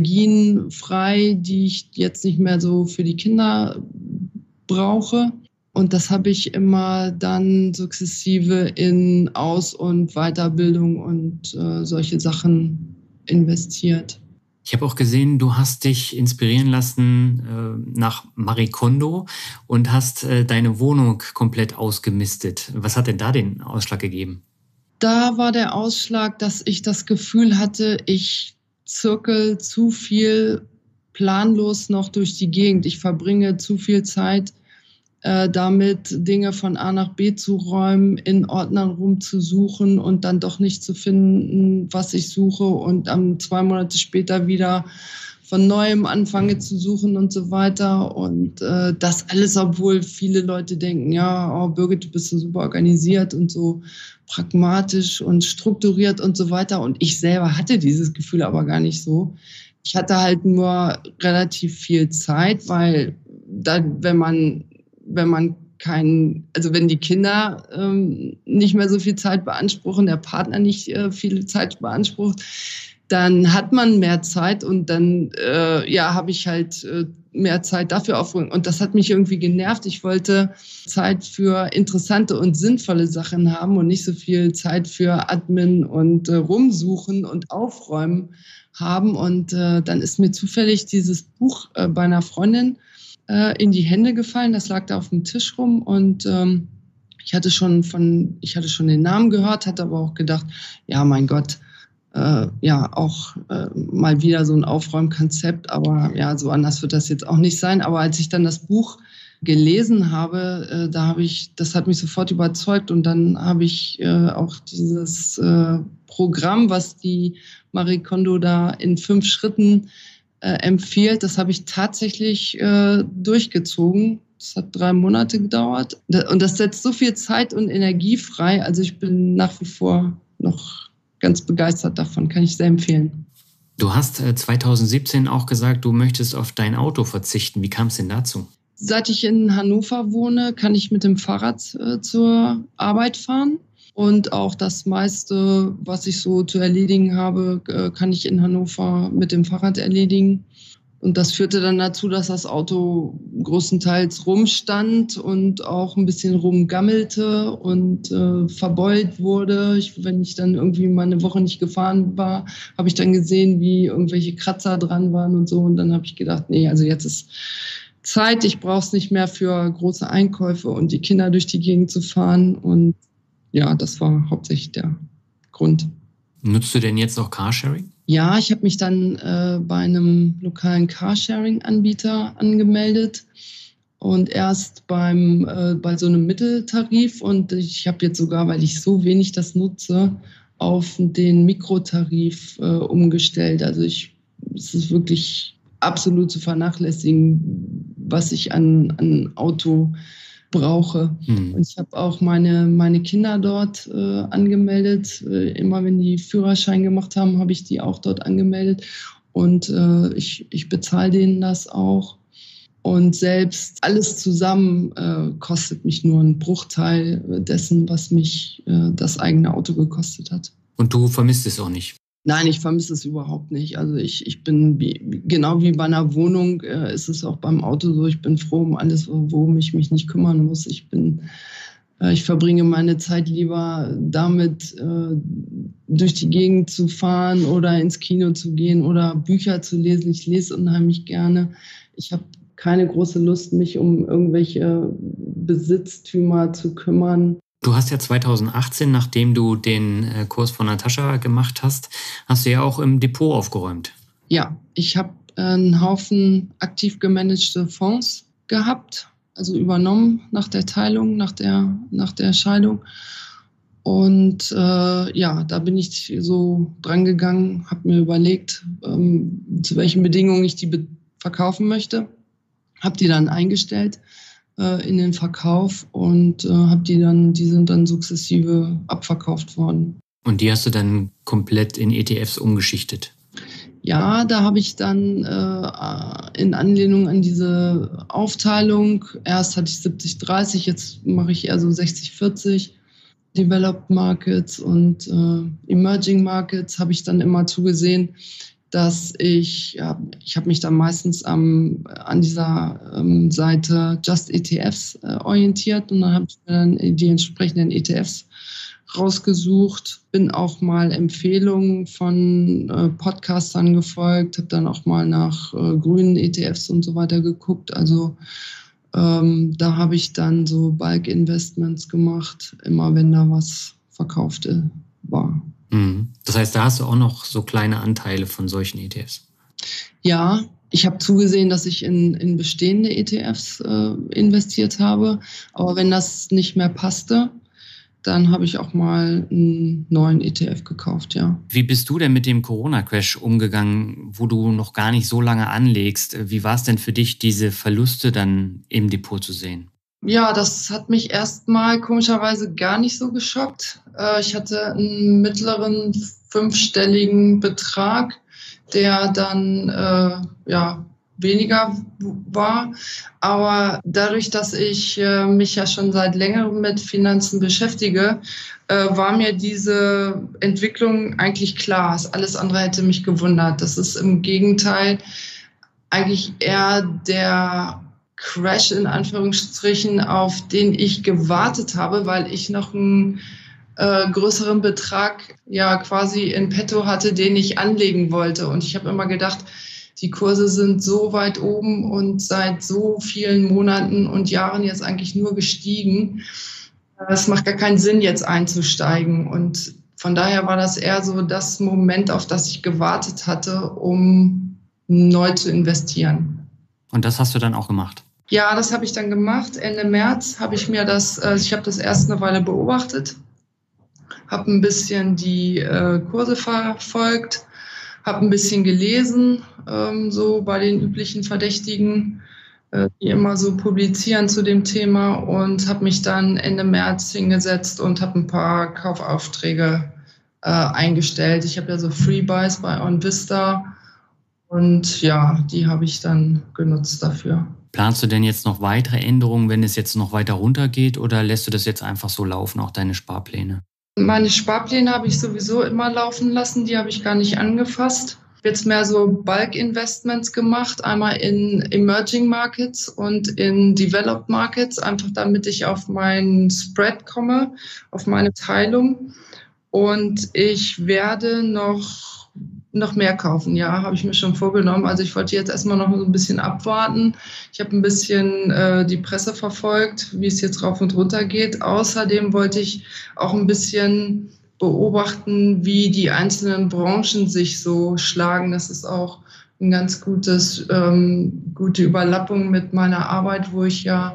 Energien frei, die ich jetzt nicht mehr so für die Kinder brauche. Und das habe ich immer dann sukzessive in Aus- und Weiterbildung und solche Sachen investiert. Ich habe auch gesehen, du hast dich inspirieren lassen nach Marie Kondo und hast deine Wohnung komplett ausgemistet. Was hat denn da den Ausschlag gegeben? Da war der Ausschlag, dass ich das Gefühl hatte, ich zirkel zu viel planlos noch durch die Gegend. Ich verbringe zu viel Zeit damit, Dinge von A nach B zu räumen, in Ordnern rumzusuchen und dann doch nicht zu finden, was ich suche und dann 2 Monate später wieder von Neuem anfange zu suchen und so weiter. Und das alles, obwohl viele Leute denken, ja, oh Birgit, du bist so super organisiert und so pragmatisch und strukturiert und so weiter. Und ich selber hatte dieses Gefühl aber gar nicht so. Ich hatte halt nur relativ viel Zeit, weil wenn die Kinder nicht mehr so viel Zeit beanspruchen, der Partner nicht viel Zeit beansprucht, dann hat man mehr Zeit und dann habe ich halt mehr Zeit dafür aufbringen. Und das hat mich irgendwie genervt. Ich wollte Zeit für interessante und sinnvolle Sachen haben und nicht so viel Zeit für Admin und Rumsuchen und Aufräumen haben. Und dann ist mir zufällig dieses Buch bei einer Freundin in die Hände gefallen. Das lag da auf dem Tisch rum und ich hatte schon den Namen gehört, hatte aber auch gedacht, ja, mein Gott, auch mal wieder so ein Aufräumkonzept, aber ja, so anders wird das jetzt auch nicht sein. Aber als ich dann das Buch gelesen habe, das hat mich sofort überzeugt und dann habe ich auch dieses Programm, was die Marie Kondo da in 5 Schritten empfiehlt, das habe ich tatsächlich durchgezogen. Das hat 3 Monate gedauert und das setzt so viel Zeit und Energie frei. Also ich bin nach wie vor noch ganz begeistert davon, kann ich sehr empfehlen. Du hast 2017 auch gesagt, du möchtest auf dein Auto verzichten. Wie kam es denn dazu? Seit ich in Hannover wohne, kann ich mit dem Fahrrad zur Arbeit fahren. Und auch das meiste, was ich so zu erledigen habe, kann ich in Hannover mit dem Fahrrad erledigen. Und das führte dann dazu, dass das Auto größtenteils rumstand und auch ein bisschen rumgammelte und verbeult wurde. Wenn ich dann irgendwie mal eine Woche nicht gefahren war, habe ich dann gesehen, wie irgendwelche Kratzer dran waren und so. Und dann habe ich gedacht, nee, also jetzt ist Zeit, ich brauche es nicht mehr für große Einkäufe und die Kinder durch die Gegend zu fahren. Und ja, das war hauptsächlich der Grund. Nutzt du denn jetzt auch Carsharing? Ja, ich habe mich dann bei einem lokalen Carsharing-Anbieter angemeldet und erst bei so einem Mitteltarif und ich habe jetzt sogar, weil ich so wenig das nutze, auf den Mikrotarif umgestellt. Also es ist wirklich absolut zu vernachlässigen, was ich an Auto brauche. Und ich habe auch meine Kinder dort angemeldet. Immer wenn die Führerschein gemacht haben, habe ich die auch dort angemeldet. Und ich bezahle denen das auch. Und selbst alles zusammen kostet mich nur einen Bruchteil dessen, was mich das eigene Auto gekostet hat. Und du vermisst es auch nicht? Nein, ich vermisse es überhaupt nicht. Also ich bin, genau wie bei einer Wohnung, ist es auch beim Auto so, ich bin froh um alles, worum ich mich nicht kümmern muss. Ich verbringe meine Zeit lieber damit, durch die Gegend zu fahren oder ins Kino zu gehen oder Bücher zu lesen. Ich lese unheimlich gerne. Ich habe keine große Lust, mich um irgendwelche Besitztümer zu kümmern. Du hast ja 2018, nachdem du den Kurs von Natascha gemacht hast, hast du ja auch im Depot aufgeräumt. Ja, ich habe einen Haufen aktiv gemanagte Fonds gehabt, also übernommen nach der Teilung, nach der Scheidung. Und da bin ich so dran gegangen, habe mir überlegt, zu welchen Bedingungen ich die verkaufen möchte, habe die dann eingestellt in den Verkauf und die sind dann sukzessive abverkauft worden. Und die hast du dann komplett in ETFs umgeschichtet? Ja, da habe ich dann in Anlehnung an diese Aufteilung, erst hatte ich 70-30, jetzt mache ich eher so 60-40. Developed Markets und Emerging Markets habe ich dann immer zugesehen, dass ich habe mich dann meistens an dieser Seite Just ETFs orientiert und dann habe ich mir dann die entsprechenden ETFs rausgesucht, bin auch mal Empfehlungen von Podcastern gefolgt, habe dann auch mal nach grünen ETFs und so weiter geguckt. Also da habe ich dann so Bulk-Investments gemacht, immer wenn da was verkauft war. Das heißt, da hast du auch noch so kleine Anteile von solchen ETFs? Ja, ich habe zugesehen, dass ich in bestehende ETFs investiert habe. Aber wenn das nicht mehr passte, dann habe ich auch mal einen neuen ETF gekauft, ja. Wie bist du denn mit dem Corona-Crash umgegangen, wo du noch gar nicht so lange anlegst? Wie war es denn für dich, diese Verluste dann im Depot zu sehen? Ja, das hat mich erstmal komischerweise gar nicht so geschockt. Ich hatte einen mittleren 5-stelligen Betrag, der dann weniger war. Aber dadurch, dass ich mich ja schon seit längerem mit Finanzen beschäftige, war mir diese Entwicklung eigentlich klar. Alles andere hätte mich gewundert. Das ist im Gegenteil eigentlich eher der Crash in Anführungsstrichen, auf den ich gewartet habe, weil ich noch einen größeren Betrag ja quasi in petto hatte, den ich anlegen wollte. Und ich habe immer gedacht, die Kurse sind so weit oben und seit so vielen Monaten und Jahren jetzt eigentlich nur gestiegen. Es macht gar keinen Sinn, jetzt einzusteigen. Und von daher war das eher so das Moment, auf das ich gewartet hatte, um neu zu investieren. Und das hast du dann auch gemacht? Ja, das habe ich dann gemacht. Ende März habe ich mir ich habe das erst eine Weile beobachtet, habe ein bisschen die Kurse verfolgt, habe ein bisschen gelesen, so bei den üblichen Verdächtigen, die immer so publizieren zu dem Thema und habe mich dann Ende März hingesetzt und habe ein paar Kaufaufträge eingestellt. Ich habe ja so Freebuys bei OnVista und ja, die habe ich dann genutzt dafür. Planst du denn jetzt noch weitere Änderungen, wenn es jetzt noch weiter runtergeht, oder lässt du das jetzt einfach so laufen, auch deine Sparpläne? Meine Sparpläne habe ich sowieso immer laufen lassen, die habe ich gar nicht angefasst. Ich habe jetzt mehr so Bulk-Investments gemacht, einmal in Emerging Markets und in Developed Markets, einfach damit ich auf meinen Spread komme, auf meine Teilung. Und ich werde noch mehr kaufen, ja, habe ich mir schon vorgenommen. Also ich wollte jetzt erstmal noch so ein bisschen abwarten. Ich habe ein bisschen die Presse verfolgt, wie es jetzt rauf und runter geht. Außerdem wollte ich auch ein bisschen beobachten, wie die einzelnen Branchen sich so schlagen. Das ist auch ein ganz gute Überlappung mit meiner Arbeit, wo ich ja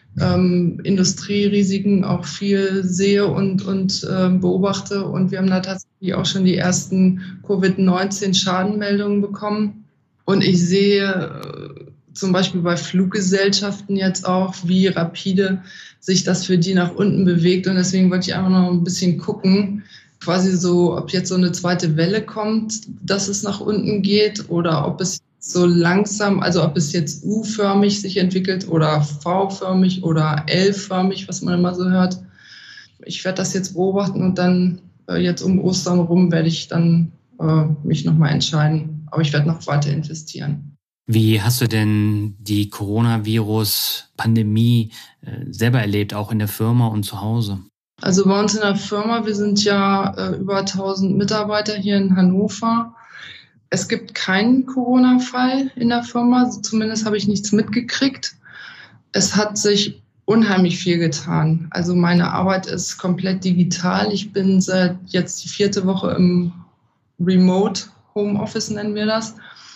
Industrierisiken auch viel sehe und beobachte. Und wir haben da tatsächlich auch schon die ersten Covid-19-Schadenmeldungen bekommen. Und ich sehe zum Beispiel bei Fluggesellschaften jetzt auch, wie rapide sich das für die nach unten bewegt. Und deswegen wollte ich einfach noch ein bisschen gucken, quasi so, ob jetzt so eine zweite Welle kommt, dass es nach unten geht, oder ob es so langsam, also ob es jetzt U-förmig sich entwickelt oder V-förmig oder L-förmig, was man immer so hört. Ich werde das jetzt beobachten und dann jetzt um Ostern rum werde ich dann mich nochmal entscheiden. Aber ich werde noch weiter investieren. Wie hast du denn die Coronavirus-Pandemie selber erlebt, auch in der Firma und zu Hause? Also bei uns in der Firma, wir sind ja über 1000 Mitarbeiter hier in Hannover. Es gibt keinen Corona-Fall in der Firma, zumindest habe ich nichts mitgekriegt. Es hat sich unheimlich viel getan. Also meine Arbeit ist komplett digital. Ich bin seit jetzt die 4. Woche im Remote Homeoffice, nennen wir das.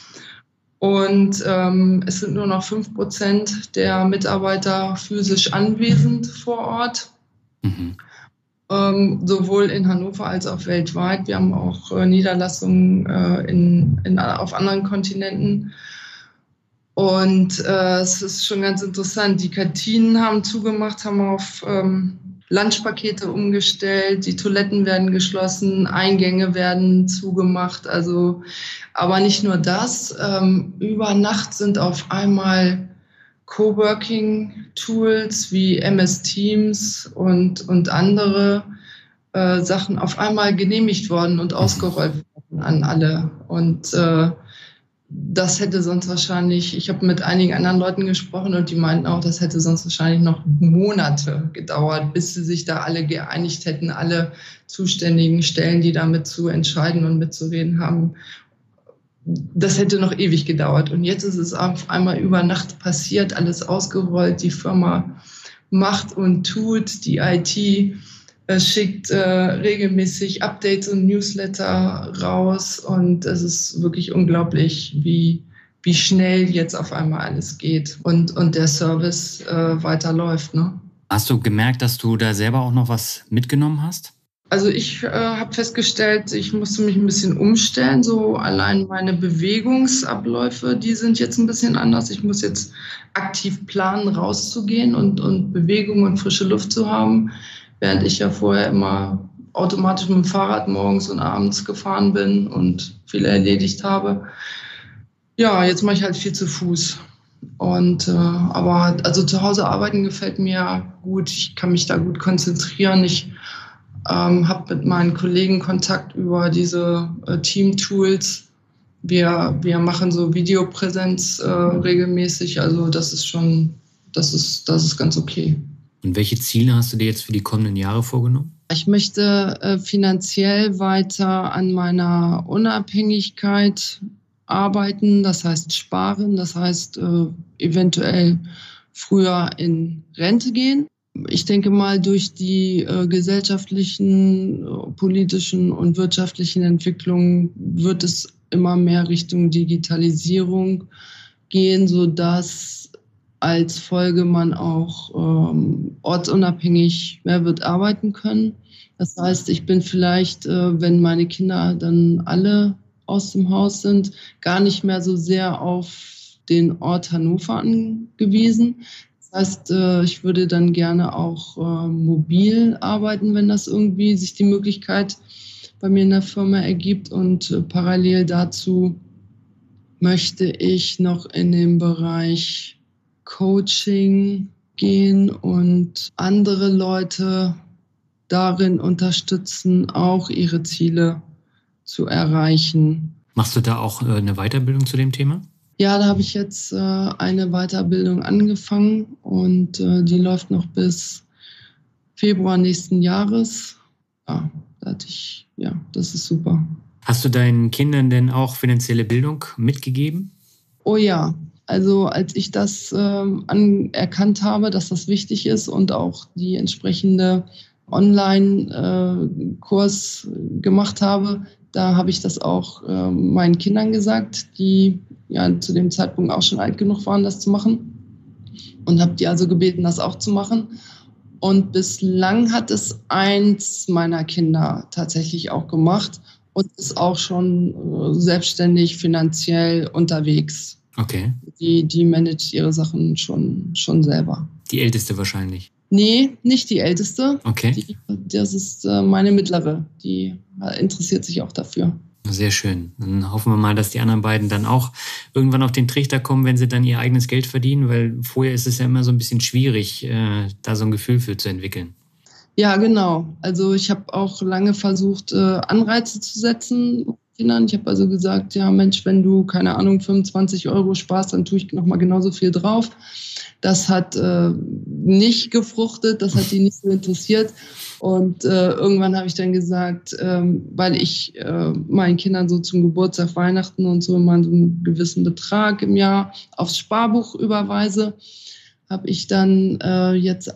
Und es sind nur noch 5% der Mitarbeiter physisch anwesend vor Ort. Sowohl in Hannover als auch weltweit. Wir haben auch Niederlassungen auf anderen Kontinenten. Und es ist schon ganz interessant. Die Kantinen haben zugemacht, haben auf Lunchpakete umgestellt, die Toiletten werden geschlossen, Eingänge werden zugemacht. Also, aber nicht nur das. Über Nacht sind auf einmal Coworking-Tools wie MS Teams und andere Sachen auf einmal genehmigt worden und ausgerollt worden. an alle. Und das hätte sonst wahrscheinlich, ich habe mit einigen anderen Leuten gesprochen und die meinten auch, das hätte sonst wahrscheinlich noch Monate gedauert, bis sie sich da alle geeinigt hätten, alle zuständigen Stellen, die damit zu entscheiden und mitzureden haben. Das hätte noch ewig gedauert. Und jetzt ist es auf einmal über Nacht passiert, alles ausgerollt, die Firma macht und tut, die IT schickt regelmäßig Updates und Newsletter raus und es ist wirklich unglaublich, wie schnell jetzt auf einmal alles geht und der Service weiterläuft. Ne? Hast du gemerkt, dass du da selber auch noch was mitgenommen hast? Also ich habe festgestellt, ich musste mich ein bisschen umstellen. So allein meine Bewegungsabläufe, die sind jetzt ein bisschen anders. Ich muss jetzt aktiv planen, rauszugehen und Bewegung und frische Luft zu haben. Während ich ja vorher immer automatisch mit dem Fahrrad morgens und abends gefahren bin und viel erledigt habe. Ja, jetzt mache ich halt viel zu Fuß. Aber also zu Hause arbeiten gefällt mir gut. Ich kann mich da gut konzentrieren. Ich habe mit meinen Kollegen Kontakt über diese Team-Tools. Wir machen so Videopräsenz regelmäßig. Also das ist ganz okay. Und welche Ziele hast du dir jetzt für die kommenden Jahre vorgenommen? Ich möchte finanziell weiter an meiner Unabhängigkeit arbeiten, das heißt sparen, das heißt eventuell früher in Rente gehen. Ich denke mal, durch die gesellschaftlichen, politischen und wirtschaftlichen Entwicklungen wird es immer mehr Richtung Digitalisierung gehen, sodass als Folge man auch ortsunabhängig mehr wird arbeiten können. Das heißt, ich bin vielleicht, wenn meine Kinder dann alle aus dem Haus sind, gar nicht mehr so sehr auf den Ort Hannover angewiesen. Das heißt, ich würde dann gerne auch mobil arbeiten, wenn das irgendwie sich die Möglichkeit bei mir in der Firma ergibt. Und parallel dazu möchte ich noch in den Bereich Coaching gehen und andere Leute darin unterstützen, auch ihre Ziele zu erreichen. Machst du da auch eine Weiterbildung zu dem Thema? Ja, da habe ich jetzt eine Weiterbildung angefangen und die läuft noch bis Februar nächsten Jahres. Ja, das ist super. Hast du deinen Kindern denn auch finanzielle Bildung mitgegeben? Oh ja. Also als ich das erkannt habe, dass das wichtig ist und auch die entsprechende Online-Kurs gemacht habe, da habe ich das auch meinen Kindern gesagt, die ja zu dem Zeitpunkt auch schon alt genug waren, das zu machen. Und habe die also gebeten, das auch zu machen. Und bislang hat es eins meiner Kinder tatsächlich auch gemacht und ist auch schon selbstständig finanziell unterwegs. Okay. Die managt ihre Sachen schon selber. Die Älteste wahrscheinlich? Nee, nicht die Älteste. Okay. Das ist meine Mittlere. Die interessiert sich auch dafür. Sehr schön. Dann hoffen wir mal, dass die anderen beiden dann auch irgendwann auf den Trichter kommen, wenn sie dann ihr eigenes Geld verdienen, weil vorher ist es ja immer so ein bisschen schwierig, da so ein Gefühl für zu entwickeln. Ja, genau. Also ich habe auch lange versucht, Anreize zu setzen. Ich habe also gesagt, ja Mensch, wenn du, keine Ahnung, 25 € sparst, dann tue ich nochmal genauso viel drauf. Das hat nicht gefruchtet, das hat die nicht so interessiert. Und irgendwann habe ich dann gesagt, weil ich meinen Kindern so zum Geburtstag, Weihnachten und so immer so einen gewissen Betrag im Jahr aufs Sparbuch überweise, habe ich dann jetzt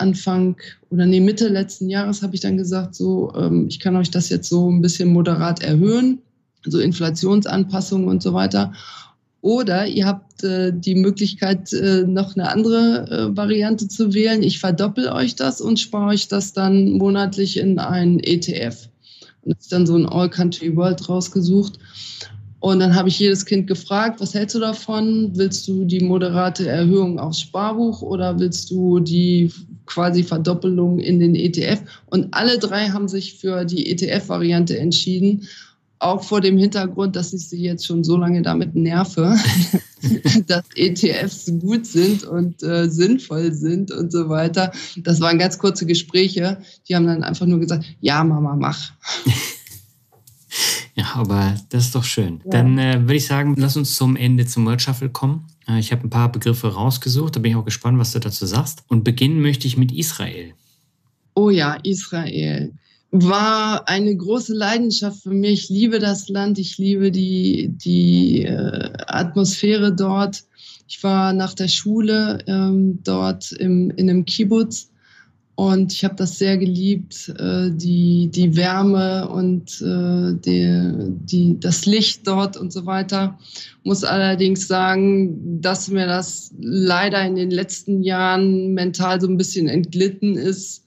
Mitte letzten Jahres habe ich dann gesagt, so ich kann euch das jetzt so ein bisschen moderat erhöhen, so Inflationsanpassungen und so weiter. Oder ihr habt die Möglichkeit, noch eine andere Variante zu wählen. Ich verdoppel euch das und spare euch das dann monatlich in einen ETF. Und habe dann so ein All Country World rausgesucht. Und dann habe ich jedes Kind gefragt, was hältst du davon? Willst du die moderate Erhöhung aufs Sparbuch oder willst du die quasi Verdoppelung in den ETF? Und alle drei haben sich für die ETF-Variante entschieden. Auch vor dem Hintergrund, dass ich sie jetzt schon so lange damit nerve, dass ETFs gut sind und sinnvoll sind und so weiter. Das waren ganz kurze Gespräche. Die haben dann einfach nur gesagt, ja Mama, mach. Ja, aber das ist doch schön. Ja. Dann würde ich sagen, lass uns zum Ende zum Word Shuffle kommen. Ich habe ein paar Begriffe rausgesucht, da bin ich auch gespannt, was du dazu sagst. Und beginnen möchte ich mit Israel. Oh ja, Israel war eine große Leidenschaft für mich. Ich liebe das Land, ich liebe die Atmosphäre dort. Ich war nach der Schule dort in einem Kibbutz und ich habe das sehr geliebt, die Wärme und das Licht dort und so weiter. Muss allerdings sagen, dass mir das leider in den letzten Jahren mental so ein bisschen entglitten ist,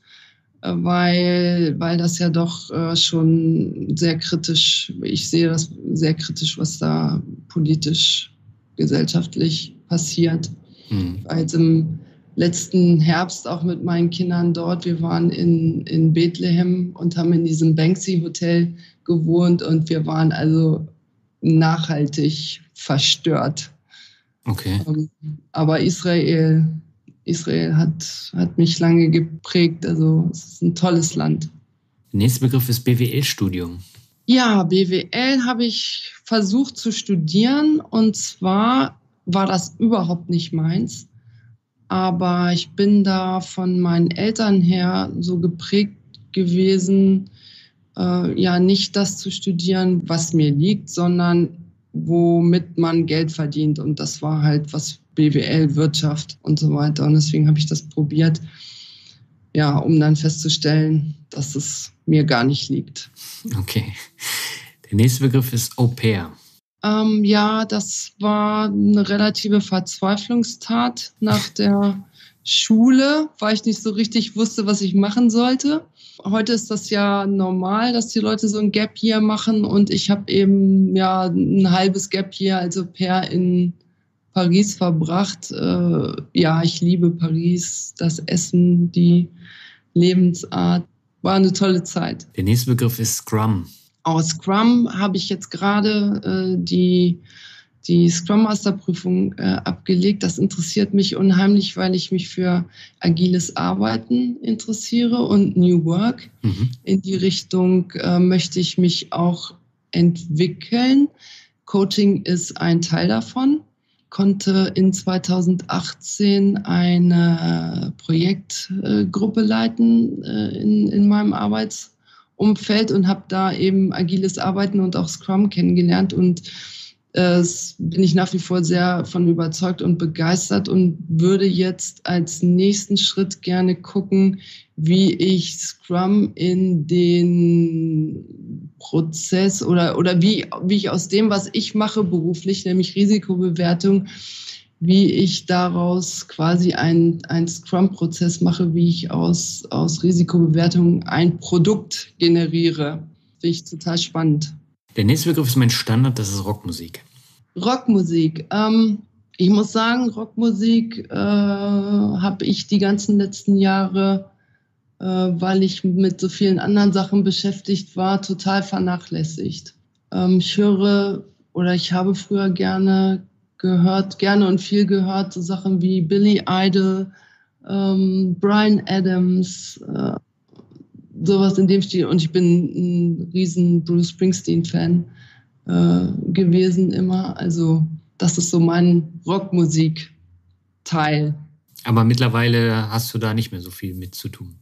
weil das ja doch schon sehr kritisch, ich sehe das sehr kritisch, was da politisch, gesellschaftlich passiert. Ich war jetzt im letzten Herbst auch mit meinen Kindern dort. Wir waren in Bethlehem und haben in diesem Banksy-Hotel gewohnt und wir waren also nachhaltig verstört. Okay. Aber Israel hat mich lange geprägt. Also es ist ein tolles Land. Der nächste Begriff ist BWL-Studium. Ja, BWL habe ich versucht zu studieren und zwar war das überhaupt nicht meins. Aber ich bin da von meinen Eltern her so geprägt gewesen, nicht das zu studieren, was mir liegt, sondern womit man Geld verdient. Und das war halt was BWL, Wirtschaft und so weiter. Und deswegen habe ich das probiert, ja, um dann festzustellen, dass es mir gar nicht liegt. Okay. Der nächste Begriff ist Au pair. Ja, das war eine relative Verzweiflungstat nach der Schule, weil ich nicht so richtig wusste, was ich machen sollte. Heute ist das ja normal, dass die Leute so ein Gap Year machen und ich habe eben ja ein halbes Gap Year, also Pair in Paris verbracht. Ich liebe Paris, das Essen, die Lebensart. War eine tolle Zeit. Der nächste Begriff ist Scrum. Aus Scrum habe ich jetzt gerade die Scrum Master Prüfung abgelegt. Das interessiert mich unheimlich, weil ich mich für agiles Arbeiten interessiere und New Work. In die Richtung möchte ich mich auch entwickeln. Coaching ist ein Teil davon. Konnte in 2018 eine Projektgruppe leiten in meinem Arbeitsumfeld und habe da eben agiles Arbeiten und auch Scrum kennengelernt und bin ich nach wie vor sehr von überzeugt und begeistert und würde jetzt als nächsten Schritt gerne gucken, wie ich Scrum in den Prozess oder wie ich aus dem, was ich mache beruflich, nämlich Risikobewertung, wie ich daraus quasi einen Scrum-Prozess mache, wie ich aus Risikobewertung ein Produkt generiere. Finde ich total spannend. Der nächste Begriff ist mein Standard, das ist Rockmusik. Rockmusik. Ich muss sagen, Rockmusik habe ich die ganzen letzten Jahre, weil ich mit so vielen anderen Sachen beschäftigt war, total vernachlässigt. Ich habe früher gerne und viel gehört, so Sachen wie Billy Idol, Bryan Adams, sowas in dem Stil. Und ich bin ein riesen Bruce Springsteen-Fan gewesen immer. Also das ist so mein Rockmusik-Teil. Aber mittlerweile hast du da nicht mehr so viel mit zu tun.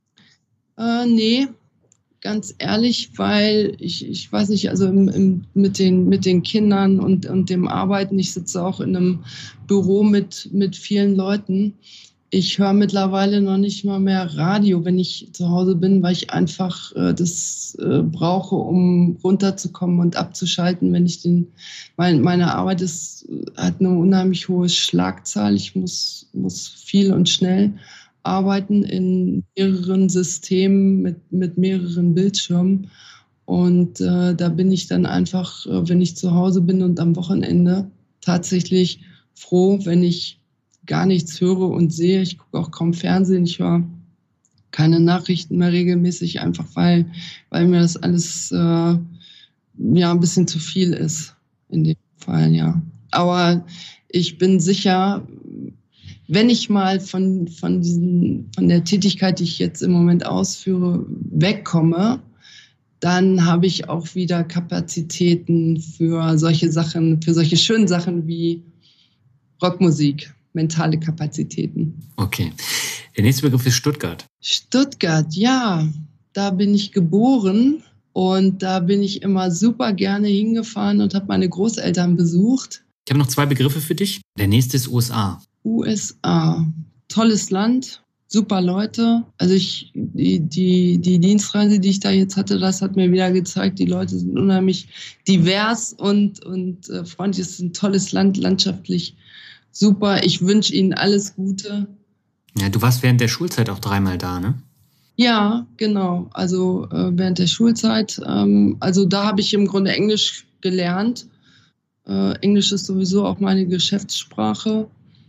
Nee, ganz ehrlich, weil ich weiß nicht, also mit den Kindern und dem Arbeiten, ich sitze auch in einem Büro mit vielen Leuten. Ich höre mittlerweile noch nicht mal mehr Radio, wenn ich zu Hause bin, weil ich einfach das brauche, um runterzukommen und abzuschalten. Wenn ich meine Arbeit hat eine unheimlich hohe Schlagzahl. Ich muss viel und schnell arbeiten in mehreren Systemen mit mehreren Bildschirmen. Und da bin ich dann einfach, wenn ich zu Hause bin und am Wochenende, tatsächlich froh, wenn ich gar nichts höre und sehe. Ich gucke auch kaum Fernsehen. Ich höre keine Nachrichten mehr regelmäßig, einfach weil mir das alles ein bisschen zu viel ist in dem Fall, ja. Aber ich bin sicher, wenn ich mal von der Tätigkeit, die ich jetzt im Moment ausführe, wegkomme, dann habe ich auch wieder Kapazitäten für solche Sachen, für solche schönen Sachen wie Rockmusik, mentale Kapazitäten. Okay. Der nächste Begriff ist Stuttgart. Stuttgart, ja, da bin ich geboren und da bin ich immer super gerne hingefahren und habe meine Großeltern besucht. Ich habe noch 2 Begriffe für dich. Der nächste ist USA. USA, tolles Land. Super Leute. Also die Dienstreise, die ich da jetzt hatte, das hat mir wieder gezeigt, die Leute sind unheimlich divers und freundlich. Es ist ein tolles Land, landschaftlich super. Ich wünsche Ihnen alles Gute. Ja, du warst während der Schulzeit auch 3-mal da, ne? Ja, genau. Also während der Schulzeit. Also da habe ich im Grunde Englisch gelernt. Englisch ist sowieso auch meine Geschäftssprache.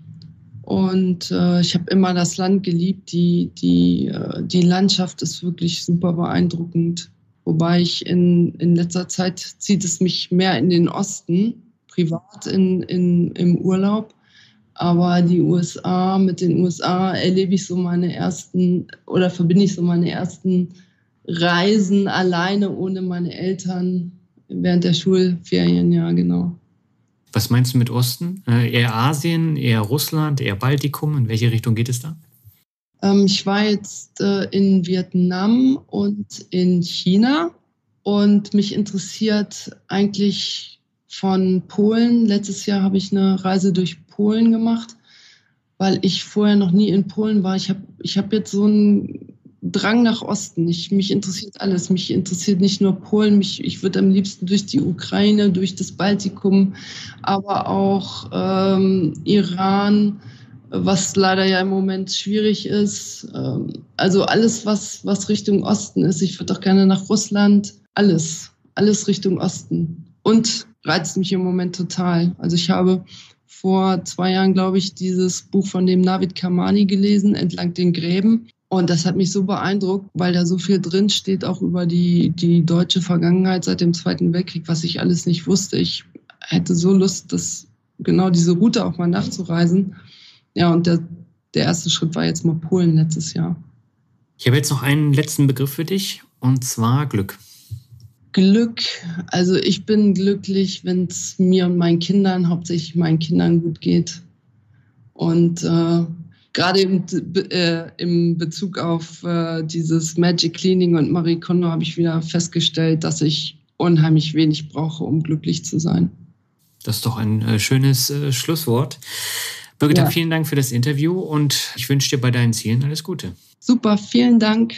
Und ich habe immer das Land geliebt. Die Landschaft ist wirklich super beeindruckend. Wobei ich in letzter Zeit zieht es mich mehr in den Osten, privat im Urlaub. Aber die USA, mit den USA erlebe ich so meine ersten oder verbinde ich so meine ersten Reisen alleine ohne meine Eltern während der Schulferien, ja, genau. Was meinst du mit Osten? Eher Asien, eher Russland, eher Baltikum? In welche Richtung geht es da? Ich war jetzt in Vietnam und in China und mich interessiert eigentlich von Polen. Letztes Jahr habe ich eine Reise durch Polen gemacht, weil ich vorher noch nie in Polen war. Ich hab jetzt so einen Drang nach Osten. Mich interessiert alles. Mich interessiert nicht nur Polen. Ich würde am liebsten durch die Ukraine, durch das Baltikum, aber auch Iran, was leider ja im Moment schwierig ist. Also alles, was Richtung Osten ist. Ich würde auch gerne nach Russland. Alles Richtung Osten. Und reizt mich im Moment total. Also ich habe vor 2 Jahren, glaube ich, dieses Buch von dem Navid Kamani gelesen, Entlang den Gräben. Und das hat mich so beeindruckt, weil da so viel drin steht, auch über die deutsche Vergangenheit seit dem Zweiten Weltkrieg, was ich alles nicht wusste. Ich hätte so Lust, genau diese Route auch mal nachzureisen. Ja, und der erste Schritt war jetzt mal Polen letztes Jahr. Ich habe jetzt noch einen letzten Begriff für dich, und zwar Glück. Glück, also ich bin glücklich, wenn es mir und meinen Kindern, hauptsächlich meinen Kindern gut geht. Und gerade im Bezug auf dieses Magic Cleaning und Marie Kondo habe ich wieder festgestellt, dass ich unheimlich wenig brauche, um glücklich zu sein. Das ist doch ein schönes Schlusswort. Birgit, ja. Vielen Dank für das Interview und ich wünsche dir bei deinen Zielen alles Gute. Super, vielen Dank.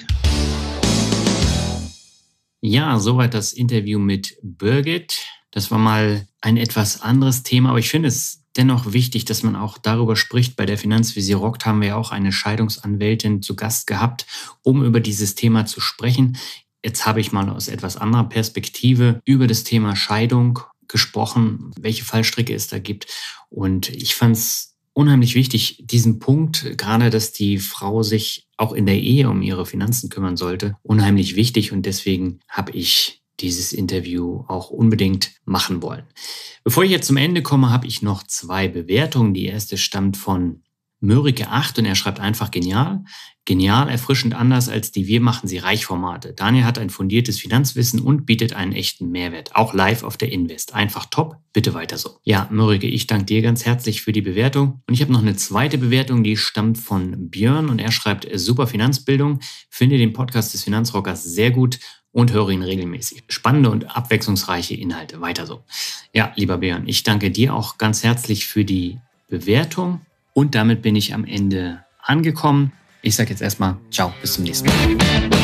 Ja, soweit das Interview mit Birgit. Das war mal ein etwas anderes Thema, aber ich finde es dennoch wichtig, dass man auch darüber spricht. Bei der Finanz wie sie rockt haben wir ja auch eine Scheidungsanwältin zu Gast gehabt, um über dieses Thema zu sprechen. Jetzt habe ich mal aus etwas anderer Perspektive über das Thema Scheidung gesprochen, welche Fallstricke es da gibt. Und ich fand es unheimlich wichtig, diesen Punkt, gerade dass die Frau sich auch in der Ehe um ihre Finanzen kümmern sollte, unheimlich wichtig. Und deswegen habe ich dieses Interview auch unbedingt machen wollen. Bevor ich jetzt zum Ende komme, habe ich noch 2 Bewertungen. Die erste stammt von Mörike 8 und er schreibt einfach genial. Genial, erfrischend anders als die Wir machen sie reich Formate. Daniel hat ein fundiertes Finanzwissen und bietet einen echten Mehrwert. Auch live auf der Invest. Einfach top, bitte weiter so. Ja, Mörike, ich danke dir ganz herzlich für die Bewertung. Und ich habe noch eine zweite Bewertung, die stammt von Björn und er schreibt, super Finanzbildung, finde den Podcast des Finanzrockers sehr gut und höre ihn regelmäßig. Spannende und abwechslungsreiche Inhalte, weiter so. Ja, lieber Björn, ich danke dir auch ganz herzlich für die Bewertung. Und damit bin ich am Ende angekommen. Ich sage jetzt erstmal ciao, bis zum nächsten Mal.